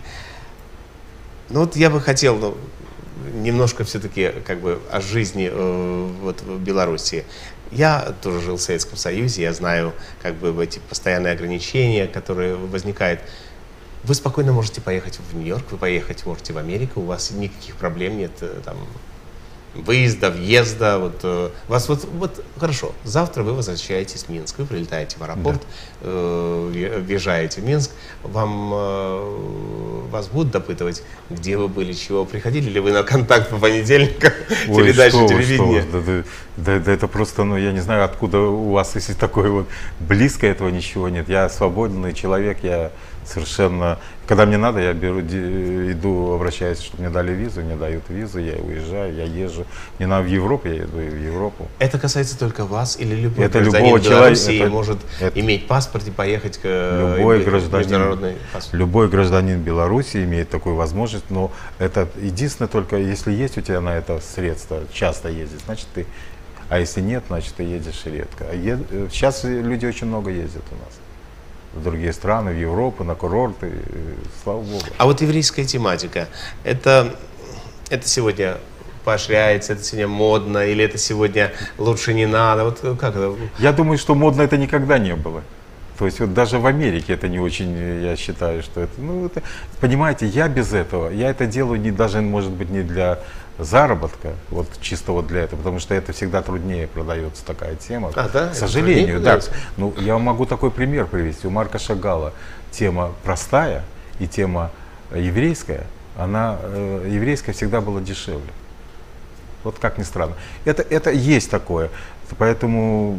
Speaker 1: ну вот я бы хотел ну, немножко все-таки как бы о жизни э, вот, в Беларуси. Я тоже жил в Советском Союзе, я знаю как бы эти постоянные ограничения, которые возникают. Вы спокойно можете поехать в Нью-Йорк, вы поехать можете в Америку, у вас никаких проблем нет там выезда, въезда. Вот, э, вас вот, вот хорошо, завтра вы возвращаетесь в Минск, вы прилетаете в аэропорт, да. э, въезжаете в Минск, вам, э, вас будут допытывать, где вы были, чего приходили, ли вы на контакт по понедельникам, передачу телевидения?
Speaker 2: Да, да, да, да это просто, ну я не знаю, откуда у вас, если такое вот близко этого ничего нет. Я свободный человек, я совершенно, когда мне надо, я беру, иду, обращаюсь, чтобы мне дали визу, мне дают визу, я уезжаю, я езжу. Мне надо в Европу, я иду в Европу.
Speaker 1: Это касается только вас или любой
Speaker 2: это
Speaker 1: гражданин Беларуси
Speaker 2: это,
Speaker 1: может
Speaker 2: это,
Speaker 1: иметь паспорт и поехать к
Speaker 2: любой гражданин,
Speaker 1: международной паспорт?
Speaker 2: Любой гражданин Беларуси имеет такую возможность, но это единственное только, если есть у тебя на это средства, часто ездить, значит ты, а если нет, значит ты едешь редко. Сейчас люди очень много ездят у нас. В другие страны, в Европу, на курорты, слава богу.
Speaker 1: А вот еврейская тематика, это, это сегодня поощряется, это сегодня модно, или это сегодня лучше не надо? Вот как это?
Speaker 2: Я думаю, что модно это никогда не было. То есть вот даже в Америке это не очень, я считаю, что это, ну, это, понимаете, я без этого, я это делаю не даже, может быть, не для заработка, вот чисто вот для этого, потому что это всегда труднее продается такая тема,
Speaker 1: а, да?
Speaker 2: к сожалению, да. Ну, я могу такой пример привести. У Марка Шагала тема простая и тема еврейская, она, э, еврейская всегда была дешевле. Вот как ни странно. Это, это есть такое, поэтому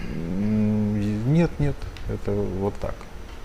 Speaker 2: нет, нет. Это вот так,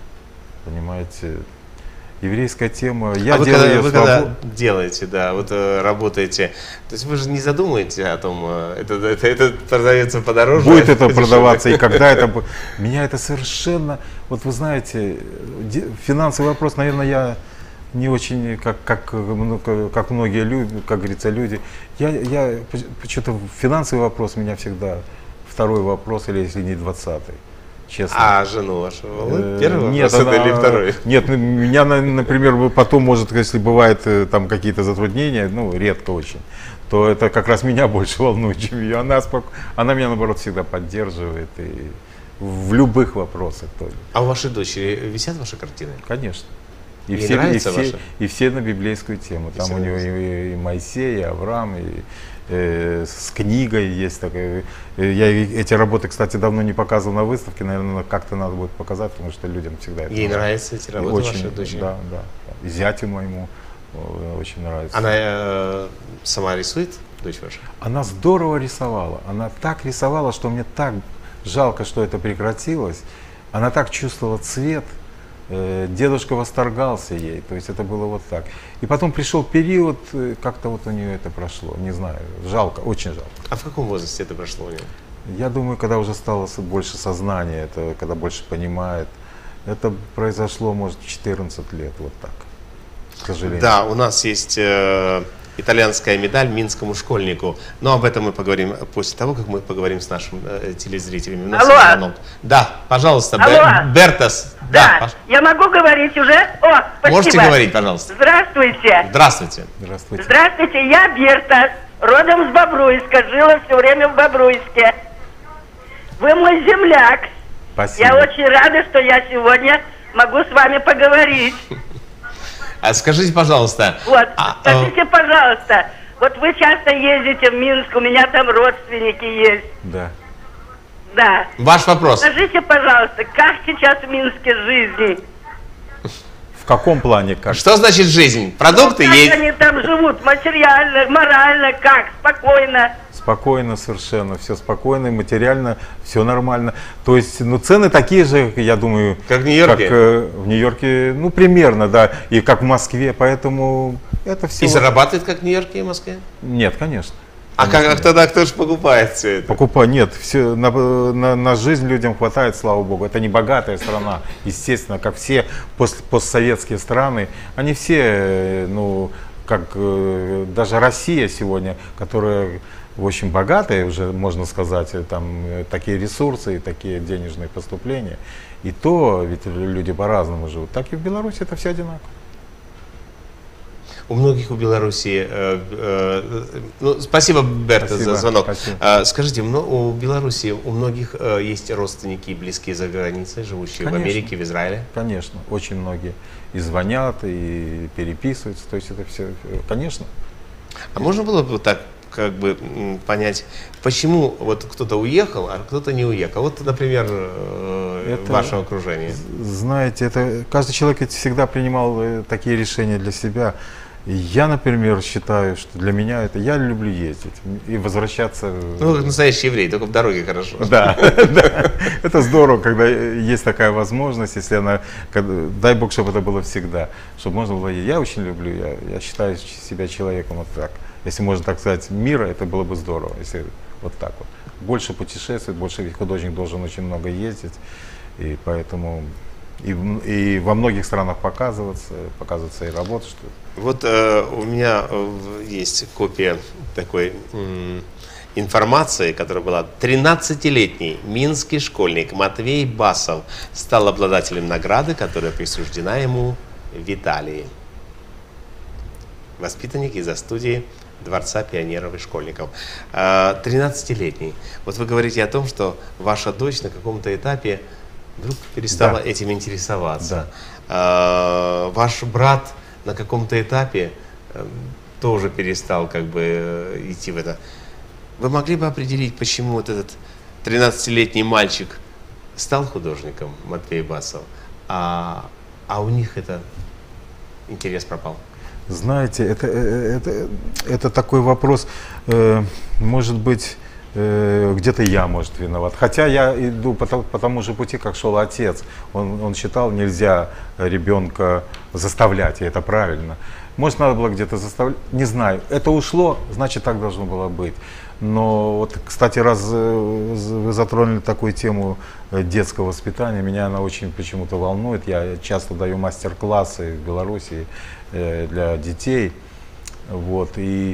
Speaker 2: понимаете, еврейская тема. Я
Speaker 1: а вы,
Speaker 2: делаю
Speaker 1: когда,
Speaker 2: ее
Speaker 1: вы
Speaker 2: свобод...
Speaker 1: когда делаете, да, вот э, работаете, то есть вы же не задумываете о том, э, это, это, это продается подороже.
Speaker 2: Будет это продаваться и когда это будет. Меня это совершенно, вот вы знаете, финансовый вопрос, наверное, я не очень, как, как, как многие люди, как говорится, люди. Я, я почему-то финансовый вопрос меня всегда второй вопрос, или если не двадцатый. Честно.
Speaker 1: А жену вашу волнует? Первый
Speaker 2: нет,
Speaker 1: вопрос
Speaker 2: она,
Speaker 1: или второй?
Speaker 2: Нет, меня, например, потом, может, если бывает там какие-то затруднения, ну, редко очень, то это как раз меня больше волнует, чем ее. Она, спок... она меня, наоборот, всегда поддерживает и в любых вопросах. Тоже.
Speaker 1: А у вашей дочери висят ваши картины?
Speaker 2: Конечно. И
Speaker 1: Ей
Speaker 2: все,
Speaker 1: нравится
Speaker 2: и, все,
Speaker 1: ваша?
Speaker 2: и все на библейскую тему. Там
Speaker 1: все
Speaker 2: у него и, и Моисей, и Авраам, и э, с книгой есть такая. Я эти работы, кстати, давно не показывал на выставке. Наверное, как-то надо будет показать, потому что людям всегда это
Speaker 1: Ей
Speaker 2: нравится.
Speaker 1: нравятся эти работы
Speaker 2: очень,
Speaker 1: вашей дочери?
Speaker 2: Да, да. И зятю моему очень нравится.
Speaker 1: Она э, сама рисует, дочь ваша?
Speaker 2: Она здорово рисовала. Она так рисовала, что мне так жалко, что это прекратилось. Она так чувствовала цвет. Дедушка восторгался ей, то есть это было вот так. И потом пришел период, как-то вот у нее это прошло, не знаю, жалко, очень жалко.
Speaker 1: А в каком возрасте это прошло у нее?
Speaker 2: Я думаю, когда уже стало больше сознания, это когда больше понимает. Это произошло, может, в четырнадцать лет, вот так, к сожалению.
Speaker 1: Да, у нас есть э, итальянская медаль минскому школьнику, но об этом мы поговорим после того, как мы поговорим с нашими э, телезрителями. У нас
Speaker 9: Алло.
Speaker 1: есть звонок. Да, пожалуйста,
Speaker 9: Алло.
Speaker 1: Бер, Бертас.
Speaker 9: Да,
Speaker 1: пож...
Speaker 9: я могу говорить уже? О, спасибо.
Speaker 1: Можете говорить, пожалуйста.
Speaker 9: Здравствуйте.
Speaker 1: Здравствуйте.
Speaker 2: Здравствуйте.
Speaker 9: Здравствуйте, я Берта, родом с Бобруйска, жила все время в Бобруйске. Вы мой земляк.
Speaker 2: Спасибо.
Speaker 9: Я очень рада, что я сегодня могу с вами поговорить.
Speaker 1: А скажите, пожалуйста.
Speaker 9: Вот,
Speaker 1: а,
Speaker 9: скажите, пожалуйста, вот вы часто ездите в Минск, у меня там родственники есть.
Speaker 2: Да.
Speaker 9: Да.
Speaker 1: Ваш вопрос.
Speaker 9: Скажите, пожалуйста, как сейчас в Минске жизнь?
Speaker 2: В каком плане? Как?
Speaker 1: Что значит жизнь? Продукты
Speaker 9: Ну, как
Speaker 1: есть.
Speaker 9: они там живут? Материально, морально, как? Спокойно?
Speaker 2: Спокойно совершенно, все спокойно, материально, все нормально. То есть, ну, цены такие же, я думаю,
Speaker 1: как в Нью-Йорке?
Speaker 2: Как, э, в Нью-Йорке, ну, примерно, да, и как в Москве, поэтому это все.
Speaker 1: И зарабатывает как в Нью-Йорке и Москве?
Speaker 2: Нет, конечно.
Speaker 1: А как, а тогда кто же покупает все это?
Speaker 2: Покупать, нет, все, на, на, на жизнь людям хватает, слава богу. Это не богатая страна, естественно, как все пост, постсоветские страны. Они все, ну, как э, даже Россия сегодня, которая очень богатая, уже можно сказать, там такие ресурсы и такие денежные поступления. И то, ведь люди по-разному живут. Так и в Беларуси это все одинаково.
Speaker 1: У многих у Беларуси, э, э, ну, спасибо, Берта,
Speaker 2: Спасибо,
Speaker 1: за звонок.
Speaker 2: спасибо.
Speaker 1: А, скажите, у Беларуси у многих э, есть родственники близкие за границей, живущие
Speaker 2: Конечно.
Speaker 1: в Америке, в Израиле?
Speaker 2: Конечно, очень многие и звонят, и переписываются, то есть это все, конечно.
Speaker 1: А можно было бы так как бы понять, почему вот кто-то уехал, а кто-то не уехал? Вот, например, э,
Speaker 2: Это,
Speaker 1: в вашем окружении.
Speaker 2: Знаете, это каждый человек ведь всегда принимал такие решения для себя. Я, например, считаю, что для меня это, я люблю ездить и возвращаться.
Speaker 1: Ну, как настоящий еврей, только в дороге хорошо.
Speaker 2: Да, да, это здорово, когда есть такая возможность, если она, дай Бог, чтобы это было всегда, чтобы можно было ездить. Я очень люблю, я, я считаю себя человеком вот так. Если можно так сказать, мира, это было бы здорово, если вот так вот. Больше путешествовать, больше, ведь художник должен очень много ездить, и поэтому и, и во многих странах показываться, показывать свои работы. Что...
Speaker 1: Вот э, у меня э, есть копия такой э, информации, которая была. тринадцатилетний минский школьник Матвей Басов стал обладателем награды, которая присуждена ему в Италии. Воспитанник из-за студии Дворца пионеров и школьников. тринадцатилетний. Вот вы говорите о том, что ваша дочь на каком-то этапе вдруг перестала да. этим интересоваться. Да. Ваш брат на каком-то этапе тоже перестал как бы идти в это. Вы могли бы определить, почему вот этот тринадцатилетний мальчик стал художником, Матвей Басов, а, а у них это интерес пропал?
Speaker 2: Знаете, это, это, это такой вопрос, э, может быть, э, где-то я, может, виноват. Хотя я иду по, по тому же пути, как шел отец. Он, он считал, нельзя ребенка заставлять, и это правильно. Может, надо было где-то заставлять, не знаю. Это ушло, значит, так должно было быть. Но вот, кстати, раз вы затронули такую тему детского воспитания, меня она очень почему-то волнует. Я часто даю мастер-классы в Беларуси для детей, вот, и,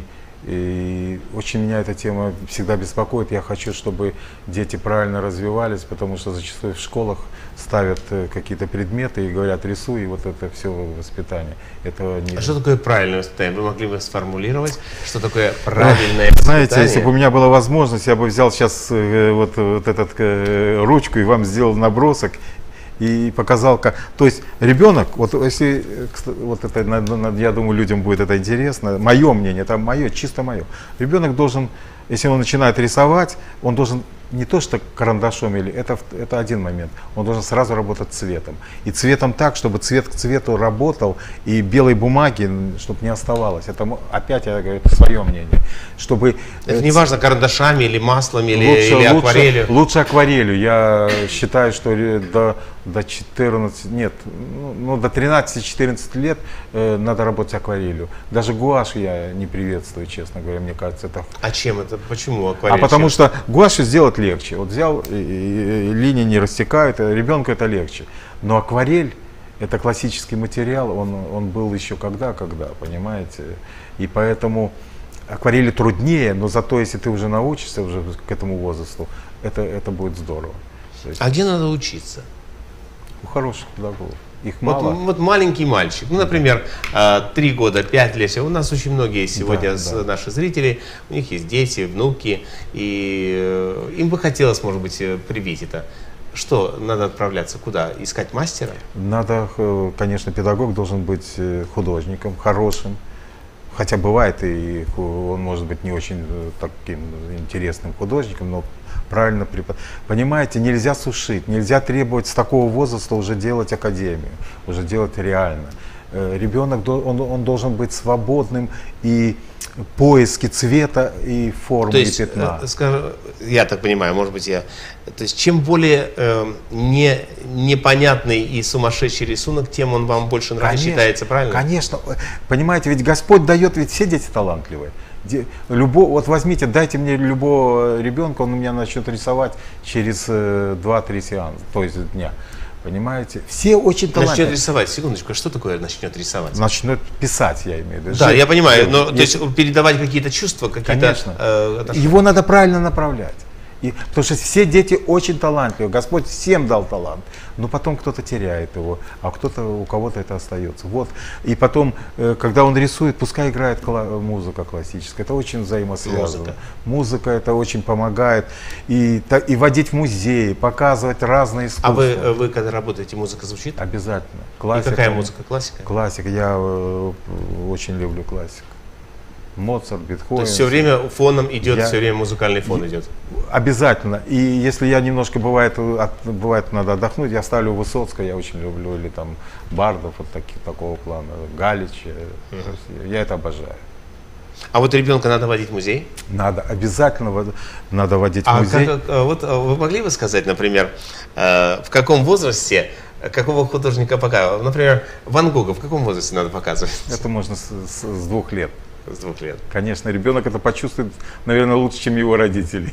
Speaker 2: и очень меня эта тема всегда беспокоит. Я хочу, чтобы дети правильно развивались, потому что зачастую в школах ставят какие-то предметы и говорят: рисуй, и вот это все воспитание. Этого не...
Speaker 1: А что такое правильное воспитание? Вы могли бы сформулировать, что такое правильное воспитание?
Speaker 2: Знаете, если бы у меня была возможность, я бы взял сейчас вот, вот эту ручку и вам сделал набросок и показал, как. То есть ребенок, вот если, вот это, я думаю, людям будет это интересно, мое мнение, это мое, чисто мое. Ребенок должен, если он начинает рисовать, он должен не то что карандашом, или это, это один момент, он должен сразу работать цветом. И цветом так, чтобы цвет к цвету работал, и белой бумаги, чтобы не оставалось. Это опять, я говорю, это свое мнение. Чтобы,
Speaker 1: это не важно, карандашами или маслом, или,
Speaker 2: лучше,
Speaker 1: или
Speaker 2: лучше,
Speaker 1: акварелью.
Speaker 2: Лучше акварелью. Я считаю, что до, до четырнадцати, нет, ну, до тринадцати-четырнадцати лет э, надо работать акварелью. Даже гуашь я не приветствую, честно говоря, мне кажется. Это...
Speaker 1: А чем это? Почему акварель?
Speaker 2: А потому что гуашь сделать легче. Вот взял, и, и, и линии не растекают, ребенку это легче. Но акварель — это классический материал, он, он был еще когда-когда, понимаете? И поэтому акварели труднее, но зато если ты уже научишься уже к этому возрасту, это, это будет здорово.
Speaker 1: Есть... А где надо учиться?
Speaker 2: У хороших педагогов. Их
Speaker 1: вот,
Speaker 2: мало.
Speaker 1: Вот маленький мальчик, ну, например, три года, пять лет, у нас очень многие сегодня да, да. наши зрители, у них есть дети, внуки, и им бы хотелось, может быть, привить это. Что, надо отправляться куда? Искать мастера?
Speaker 2: Надо, конечно, педагог должен быть художником, хорошим. Хотя бывает, и он может быть не очень таким интересным художником, но правильно преподавать. Понимаете, нельзя сушить, нельзя требовать с такого возраста уже делать академию, уже делать реально. Ребенок, он, он должен быть свободным и поиски цвета и формы,
Speaker 1: то есть,
Speaker 2: и пятна.
Speaker 1: Скажу, я так понимаю, может быть, я... То есть, чем более э, не, непонятный и сумасшедший рисунок, тем он вам больше нравится,
Speaker 2: конечно,
Speaker 1: считается, правильно?
Speaker 2: Конечно. Понимаете, ведь Господь дает, ведь все дети талантливые. Любо, вот возьмите, дайте мне любого ребенка, он у меня начнет рисовать через э, два-три сеанса, то есть дня. Понимаете? Все очень талантливые.
Speaker 1: Начнет рисовать, секундочку, а что такое начнет рисовать?
Speaker 2: Начнет писать, я имею в виду.
Speaker 1: Да,
Speaker 2: Жить,
Speaker 1: я понимаю,
Speaker 2: жить.
Speaker 1: но то есть передавать какие-то чувства, какие-то...
Speaker 2: Конечно.
Speaker 1: Э,
Speaker 2: Его надо правильно направлять. И, потому что все дети очень талантливые, Господь всем дал талант, но потом кто-то теряет его, а кто-то, у кого-то это остается. Вот. И потом, э, когда он рисует, пускай играет кла- музыка классическая, это очень взаимосвязано. Музыка. Музыка это очень помогает. И, та, и водить в музеи, показывать разные искусства.
Speaker 1: А вы, вы когда работаете, музыка звучит?
Speaker 2: Обязательно. Классика.
Speaker 1: И какая музыка? Классика?
Speaker 2: Классика. Я э, очень люблю классику. Моцарт, Бетховен.
Speaker 1: То есть все время фоном идет,
Speaker 2: я,
Speaker 1: все время музыкальный фон я, идет?
Speaker 2: Обязательно. И если я немножко, бывает, от, бывает надо отдохнуть, я ставлю Высоцкого, я очень люблю, или там Бардов, вот таких, такого плана, Галича. Uh-huh. Я это обожаю.
Speaker 1: А вот ребенка надо водить в музей?
Speaker 2: Надо, обязательно надо водить
Speaker 1: а
Speaker 2: в музей.
Speaker 1: Как, вот вы могли бы сказать, например, в каком возрасте, какого художника показывать? Например, Ван Гога в каком возрасте надо показывать?
Speaker 2: Это можно с, с, с двух лет.
Speaker 1: С двух лет.
Speaker 2: Конечно, ребенок это почувствует, наверное, лучше, чем его родители.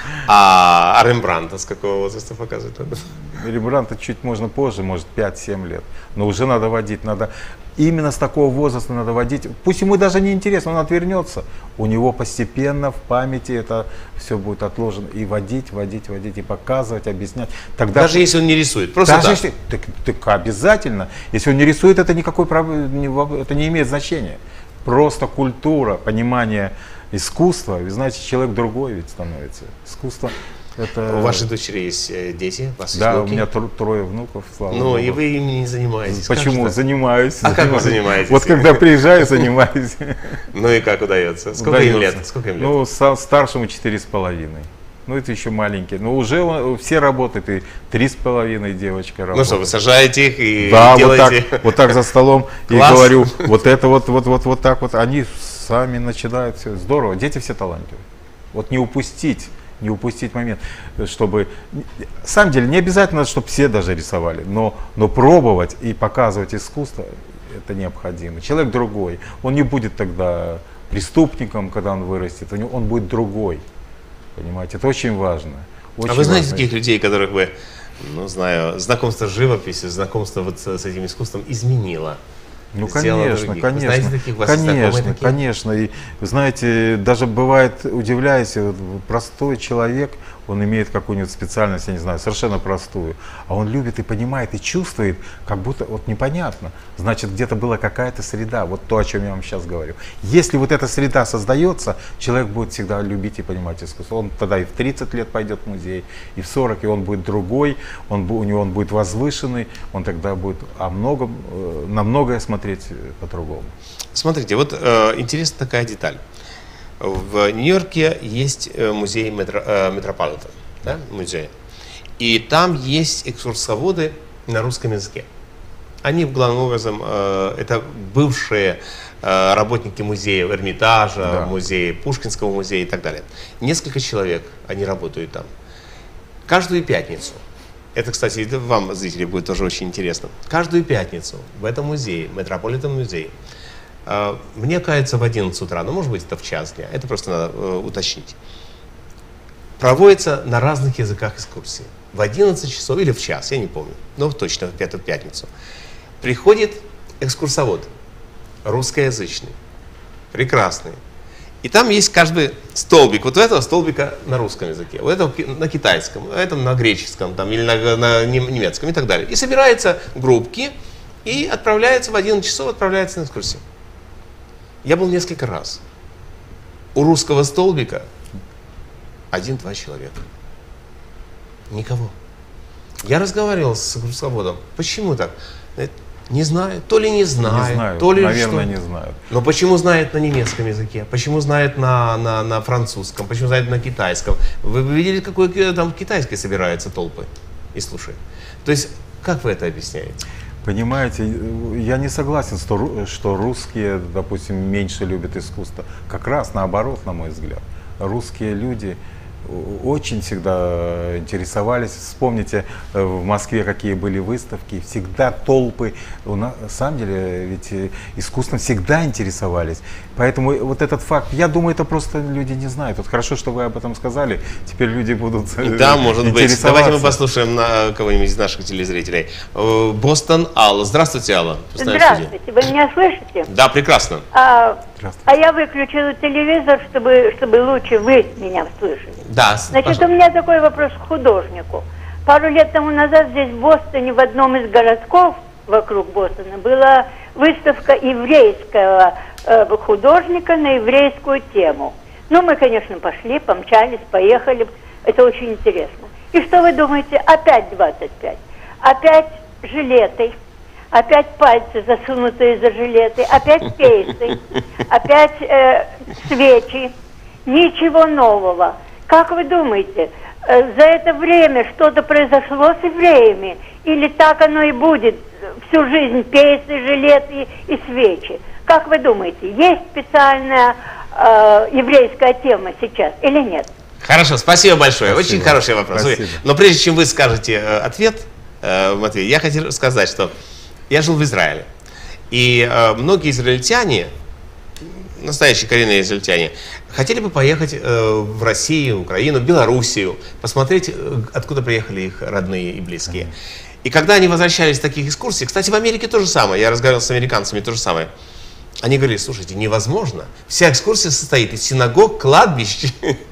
Speaker 1: А, а Рембрандта с какого возраста показывать надо?
Speaker 2: Рембрандта чуть можно позже, может пять-семь лет. Но уже надо водить, надо именно с такого возраста надо водить. Пусть ему даже не интересно, он отвернется. У него постепенно в памяти это все будет отложено. И водить, водить, водить, и показывать, объяснять. Тогда,
Speaker 1: даже если он не рисует, просто
Speaker 2: даже
Speaker 1: так.
Speaker 2: Если, так, так обязательно. Если он не рисует, это никакой это не имеет значения. просто культура, понимание искусства. Вы знаете, человек другой ведь становится. Искусство это...
Speaker 1: У вашей дочери есть дети? У вас
Speaker 2: да,
Speaker 1: есть
Speaker 2: у меня тро трое внуков, слава
Speaker 1: Ну,
Speaker 2: Богу.
Speaker 1: и вы ими не занимаетесь?
Speaker 2: Почему? Занимаюсь.
Speaker 1: А как вы занимаетесь?
Speaker 2: Вот когда приезжаю, занимаюсь.
Speaker 1: Ну и как удается? Сколько им лет? Сколько им лет?
Speaker 2: Ну, старшему четыре с половиной. Ну, это еще маленький. Но уже он, все работают, и три с половиной девочка работает.
Speaker 1: Ну что, вы сажаете их и
Speaker 2: да,
Speaker 1: делаете...
Speaker 2: вот так, вот так за столом и говорю, вот это вот, вот, вот, вот так вот. Они сами начинают все. Здорово. Дети все талантливые. Вот не упустить. Не упустить момент, чтобы, на самом деле, не обязательно, чтобы все даже рисовали, но, но пробовать и показывать искусство, это необходимо. Человек другой, он не будет тогда преступником, когда он вырастет, он будет другой, понимаете, это очень важно. Очень
Speaker 1: а вы знаете
Speaker 2: важно.
Speaker 1: таких людей, которых вы, ну, знаю, знакомство с живописью, знакомство вот с, с этим искусством изменило?
Speaker 2: Ну, конечно, конечно,
Speaker 1: знаете, таких,
Speaker 2: конечно, конечно. И, знаете, даже бывает, удивляюсь, вот, простой человек, он имеет какую-нибудь специальность, я не знаю, совершенно простую, а он любит и понимает, и чувствует, как будто вот непонятно. Значит, где-то была какая-то среда, вот то, о чем я вам сейчас говорю. Если вот эта среда создается, человек будет всегда любить и понимать искусство. Он тогда и в тридцать лет пойдет в музей, и в сорок, и он будет другой, он, у него он будет возвышенный, он тогда будет о многом, на многое смотреть по-другому.
Speaker 1: Смотрите, вот э, интересна такая деталь. В Нью-Йорке есть музей метро, э, Метрополитен, да, музей. И там есть экскурсоводы на русском языке. Они, главным образом, э, это бывшие э, работники музея Эрмитажа, да. музея Пушкинского музея и так далее. Несколько человек, они работают там. Каждую пятницу. Это, кстати, вам, зрители, будет тоже очень интересно. Каждую пятницу в этом музее, Метрополитен музей, мне кажется, в одиннадцать утра, ну, может быть, это в час дня, это просто надо э, уточнить, проводится на разных языках экскурсии. В одиннадцать часов или в час, я не помню, но точно в эту пятницу. Приходит экскурсовод, русскоязычный, прекрасный. И там есть каждый столбик, вот у этого столбика на русском языке, у этого на китайском, у этого на греческом там, или на, на немецком и так далее. И собираются группки и отправляются в одиннадцать часов, отправляются на экскурсию. Я был несколько раз. У русского столбика один-два человека. Никого. Я разговаривал с экскурсоводом. Почему так? Не знаю. То ли не знает,
Speaker 2: не знаю,
Speaker 1: то ли
Speaker 2: наверное,
Speaker 1: что.
Speaker 2: не знают.
Speaker 1: Но почему знает на немецком языке? Почему знает на, на, на французском? Почему знает на китайском? Вы видели, какой там китайской собираются толпы и слушают? То есть, как вы это объясняете?
Speaker 2: Понимаете, я не согласен, что русские, допустим, меньше любят искусство. Как раз наоборот, на мой взгляд. Русские люди очень всегда интересовались. Вспомните, в Москве какие были выставки, всегда толпы. На самом деле, ведь искусством всегда интересовались. Поэтому вот этот факт, я думаю, это просто люди не знают. Вот хорошо, что вы об этом сказали. Теперь люди будут
Speaker 1: да, может быть. Давайте мы послушаем на кого-нибудь из наших телезрителей. Бостон, Алла. Здравствуйте, Алла.
Speaker 10: Здравствуйте. Вы меня слышите?
Speaker 1: Да, прекрасно.
Speaker 10: А, а я выключила телевизор, чтобы, чтобы лучше вы меня слышали.
Speaker 1: Да,
Speaker 10: Значит,
Speaker 1: пожалуйста.
Speaker 10: у меня такой вопрос к художнику. Пару лет тому назад здесь, в Бостоне, в одном из городков вокруг Бостона, была выставка еврейского э, художника на еврейскую тему. Ну, мы, конечно, пошли, помчались, поехали. Это очень интересно. И что вы думаете? Опять двадцать пять. Опять жилеты. Опять пальцы, засунутые за жилеты. Опять кейсы. Опять э, свечи. Ничего нового. Как вы думаете, за это время что-то произошло с евреями? Или так оно и будет всю жизнь, пейсы, жилеты и свечи? Как вы думаете, есть специальная э, еврейская тема сейчас или нет?
Speaker 1: Хорошо, спасибо большое.
Speaker 2: Спасибо.
Speaker 1: Очень хороший вопрос.
Speaker 2: Спасибо.
Speaker 1: Но прежде чем вы скажете э, ответ, э, Матвей, я хотел сказать, что я жил в Израиле. И э, многие израильтяне, настоящие коренные израильтяне, хотели бы поехать э, в Россию, Украину, Белоруссию, посмотреть, э, откуда приехали их родные и близкие. И когда они возвращались с таких экскурсий, кстати, в Америке то же самое, я разговаривал с американцами, то же самое, они говорили: слушайте, невозможно, вся экскурсия состоит из синагог, кладбищ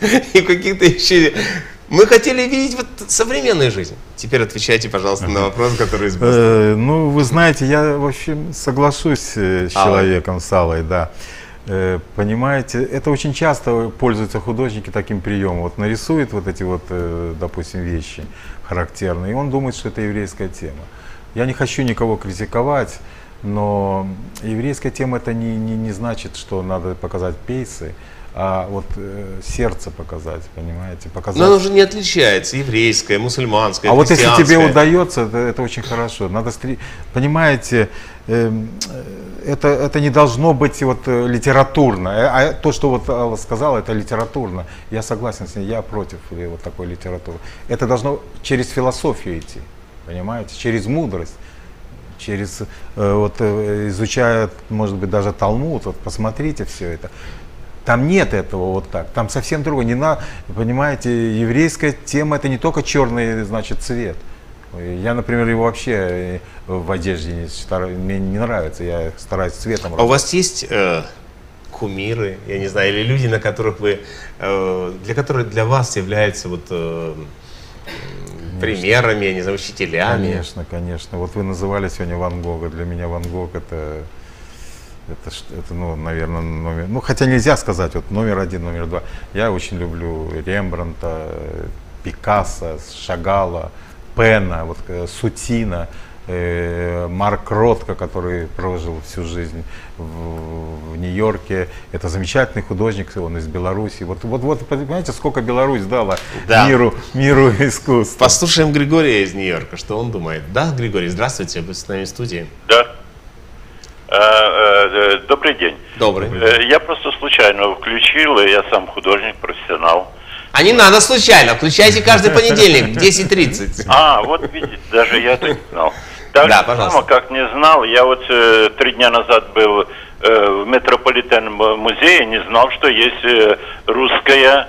Speaker 1: и каких-то еще... Мы хотели видеть вот современную жизнь. Теперь отвечайте, пожалуйста, на вопрос, который из Бостона.
Speaker 2: Ну, вы знаете, я, в общем, соглашусь с человеком, с Аллой, да. Э, понимаете, это очень часто пользуются художники таким приемом. Вот нарисует вот эти вот, э, допустим, вещи характерные, и он думает, что это еврейская тема. Я не хочу никого критиковать, но еврейская тема это не, не, не значит, что надо показать пейсы, а вот э, сердце показать, понимаете? Показать...
Speaker 1: Но оно уже не отличается, еврейское, мусульманское,
Speaker 2: а вот если тебе
Speaker 1: христианское.
Speaker 2: удается, это, это очень хорошо. Надо, стри- понимаете, э, это, это не должно быть вот литературно. А то, что вот Алла сказала, это литературно. Я согласен с ней, я против вот такой литературы. Это должно через философию идти, понимаете, через мудрость. Через, э, вот, э, изучая, может быть, даже Талмуд, вот посмотрите все это. Там нет этого вот так, там совсем другое. Не на, понимаете, еврейская тема это не только черный, значит, цвет. Я, например, его вообще в одежде не стараюсь, мне не нравится, я стараюсь цветом.
Speaker 1: А у вас есть э, кумиры, я не знаю, или люди, на которых вы, э, для которых для вас являются вот э, примерами, я не знаю, учителями?
Speaker 2: Конечно, конечно. Вот вы называли сегодня Ван Гога. Для меня Ван Гог это, это, это ну, наверное, номер. Ну, хотя нельзя сказать, вот номер один, номер два. Я очень люблю Рембрандта, Пикассо, Шагала, Пена, вот, Сутина, э, Марк Ротко, который прожил всю жизнь в, в Нью-Йорке. Это замечательный художник, он из Беларуси. Вот, вот, вот понимаете, сколько Беларусь дала да. миру, миру искусства.
Speaker 1: Послушаем Григория из Нью-Йорка, что он думает. Да, Григорий, здравствуйте, вы с нами в студии.
Speaker 11: Да. Добрый день.
Speaker 1: Добрый.
Speaker 11: Я просто случайно включил, и я сам художник, профессионал.
Speaker 1: А не надо случайно, включайте каждый понедельник в десять тридцать.
Speaker 11: А, вот видите, даже я это не знал. Так
Speaker 1: да,
Speaker 11: же
Speaker 1: пожалуйста.
Speaker 11: само, как не знал, я вот э, три дня назад был э, в Метрополитен-музее, не знал, что есть э, русская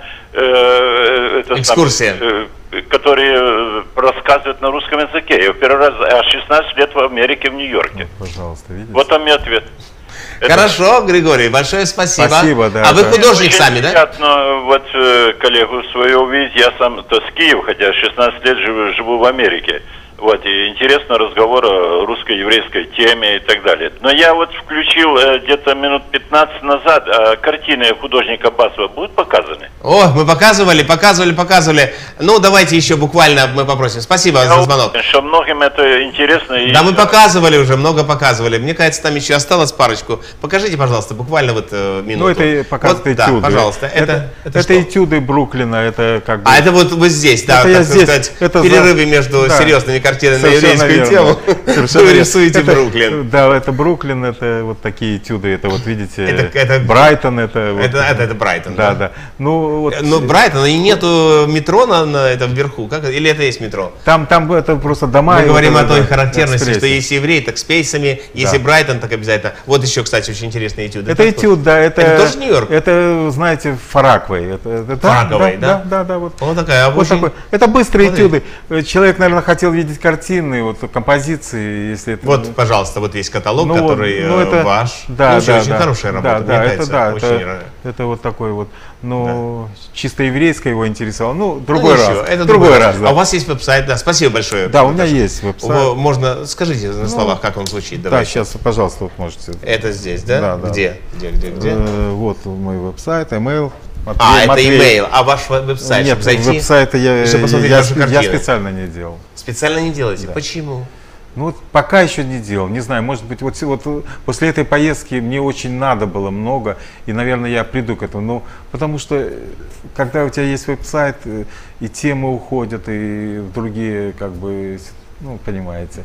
Speaker 11: э, это
Speaker 1: экскурсия,
Speaker 11: самое, э, которая рассказывает на русском языке. Я в первый раз, а шестнадцать лет в Америке, в Нью-Йорке.
Speaker 2: Ну, пожалуйста, видите?
Speaker 11: Вот там и ответ.
Speaker 1: Хорошо, это... Григорий, большое спасибо.
Speaker 2: Спасибо, да.
Speaker 1: А вы
Speaker 2: да.
Speaker 1: художник
Speaker 11: Очень
Speaker 1: сами, да?
Speaker 11: приятно вот э, коллегу свою увидеть. Я сам-то с Киева, хотя шестнадцать лет живу, живу в Америке. Вот, и интересно разговор о русско-еврейской теме и так далее. Но я вот включил э, где-то минут пятнадцать назад, э, картины художника Басова будут показаны?
Speaker 1: О, мы показывали, показывали, показывали. Ну, давайте еще буквально мы попросим. Спасибо
Speaker 11: я
Speaker 1: за звонок.
Speaker 11: Уверен, что многим это интересно. И...
Speaker 1: Да, мы показывали уже, много показывали. Мне кажется, там еще осталось парочку. Покажите, пожалуйста, буквально вот э, минуту.
Speaker 2: Ну, это показывают
Speaker 1: вот,
Speaker 2: этюды.
Speaker 1: Да, пожалуйста. Это,
Speaker 2: это,
Speaker 1: это,
Speaker 2: это этюды Бруклина, это как бы...
Speaker 1: А это вот вы здесь, да,
Speaker 2: это
Speaker 1: так
Speaker 2: здесь,
Speaker 1: сказать,
Speaker 2: это
Speaker 1: перерывы
Speaker 2: за...
Speaker 1: между
Speaker 2: да.
Speaker 1: серьезными картинами на
Speaker 2: Совершенно
Speaker 1: еврейскую
Speaker 2: верно.
Speaker 1: тему. Что вы рисуете
Speaker 2: это,
Speaker 1: Бруклин?
Speaker 2: Да, это Бруклин, это вот такие этюды, это вот видите,
Speaker 1: это, это,
Speaker 2: Брайтон, это... Вот,
Speaker 1: это, это, это Брайтон,
Speaker 2: да?
Speaker 1: Да,
Speaker 2: да. Ну, вот,
Speaker 1: Но Брайтон, и нету метро на, на этом вверху, как, или это есть метро?
Speaker 2: Там, там это просто дома.
Speaker 1: Мы говорим
Speaker 2: вот,
Speaker 1: о той
Speaker 2: да,
Speaker 1: характерности,
Speaker 2: экспрессе.
Speaker 1: что если еврей, так с пейсами, если
Speaker 2: да.
Speaker 1: Брайтон, так обязательно. Вот еще, кстати, очень интересный этюд.
Speaker 2: Это этюд, да, это...
Speaker 1: Это тоже Нью-Йорк?
Speaker 2: Это, знаете, Фараквей. Это, это,
Speaker 1: Фараквей, да?
Speaker 2: Да, да, да. Вот,
Speaker 1: вот такая,
Speaker 2: вот
Speaker 1: очень...
Speaker 2: такой. Это быстрые
Speaker 1: Смотри.
Speaker 2: этюды. Человек, наверное, хотел видеть картины, вот, композиции, если это...
Speaker 1: Вот, пожалуйста, вот есть каталог,
Speaker 2: ну,
Speaker 1: который
Speaker 2: ну, это,
Speaker 1: ваш.
Speaker 2: Да,
Speaker 1: ну, очень,
Speaker 2: да,
Speaker 1: очень
Speaker 2: да,
Speaker 1: хорошая работа,
Speaker 2: да,
Speaker 1: мне
Speaker 2: да,
Speaker 1: нравится.
Speaker 2: это, да,
Speaker 1: очень
Speaker 2: это, это вот такой вот, ну, да. чисто еврейское его интересовало. Ну, другой
Speaker 1: ну,
Speaker 2: раз.
Speaker 1: Еще, это
Speaker 2: другой
Speaker 1: другой
Speaker 2: раз, да.
Speaker 1: А у вас есть веб-сайт, да, спасибо большое.
Speaker 2: Да, у меня есть веб-сайт.
Speaker 1: Можно, скажите на словах, ну, как он звучит, давайте.
Speaker 2: Да, сейчас, пожалуйста, вот можете.
Speaker 1: Это здесь, да?
Speaker 2: Да, да.
Speaker 1: Где? Где, где, где?
Speaker 2: Э, вот мой веб-сайт, email.
Speaker 1: Матвей, а, Матвей. Это имейл, а ваш веб-сайт,
Speaker 2: Нет,
Speaker 1: чтобы зайти?
Speaker 2: веб-сайта я, я, я, я специально не делал.
Speaker 1: Специально не делаете?
Speaker 2: Да.
Speaker 1: Почему?
Speaker 2: Ну вот пока еще не делал, не знаю, может быть, вот, вот после этой поездки мне очень надо было много, и, наверное, я приду к этому, ну, потому что, когда у тебя есть веб-сайт, и темы уходят, и в другие, как бы, ну, понимаете,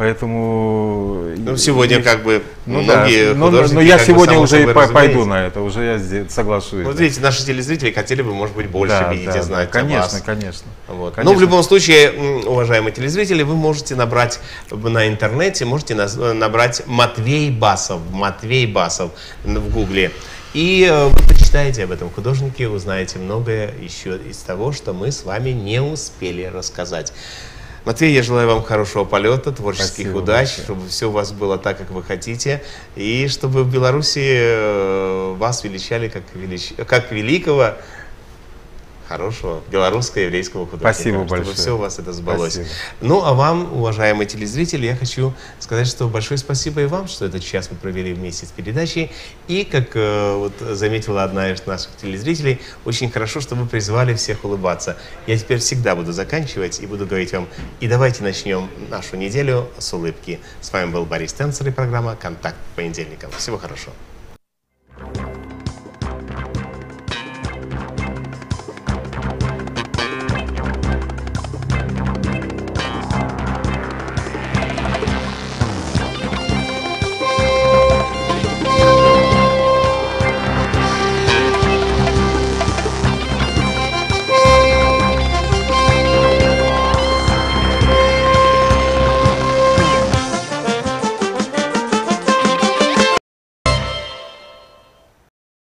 Speaker 2: поэтому...
Speaker 1: Ну, сегодня, и, как бы,
Speaker 2: ну,
Speaker 1: многие
Speaker 2: да,
Speaker 1: художники...
Speaker 2: Но, но я сегодня
Speaker 1: бы,
Speaker 2: уже и пойду на это, уже я здесь соглашусь.
Speaker 1: Вот видите, наши телезрители хотели бы, может быть, больше
Speaker 2: да,
Speaker 1: видеть
Speaker 2: да,
Speaker 1: и знать
Speaker 2: да, конечно,
Speaker 1: о вас.
Speaker 2: Конечно,
Speaker 1: вот.
Speaker 2: конечно.
Speaker 1: Но в любом случае, уважаемые телезрители, вы можете набрать на интернете, можете набрать Матвей Басов, Матвей Басов в гугле. И вы почитаете об этом художнике, узнаете многое еще из того, что мы с вами не успели рассказать. Матвей, я желаю вам хорошего полета, творческих Спасибо удач, большое. Чтобы все у вас было так, как вы хотите, и чтобы в Беларуси вас величали как, велич... как великого хорошего белорусско-еврейского художника.
Speaker 2: Спасибо
Speaker 1: чтобы
Speaker 2: большое.
Speaker 1: все у вас это сбылось.
Speaker 2: Спасибо.
Speaker 1: Ну, а вам, уважаемые телезрители, я хочу сказать, что большое спасибо и вам, что этот час мы провели вместе с передачей. И, как э, вот заметила одна из наших телезрителей, очень хорошо, что вы призвали всех улыбаться. Я теперь всегда буду заканчивать и буду говорить вам: и давайте начнем нашу неделю с улыбки. С вами был Борис Тенцер и программа «Контакт по понедельникам». Всего хорошего.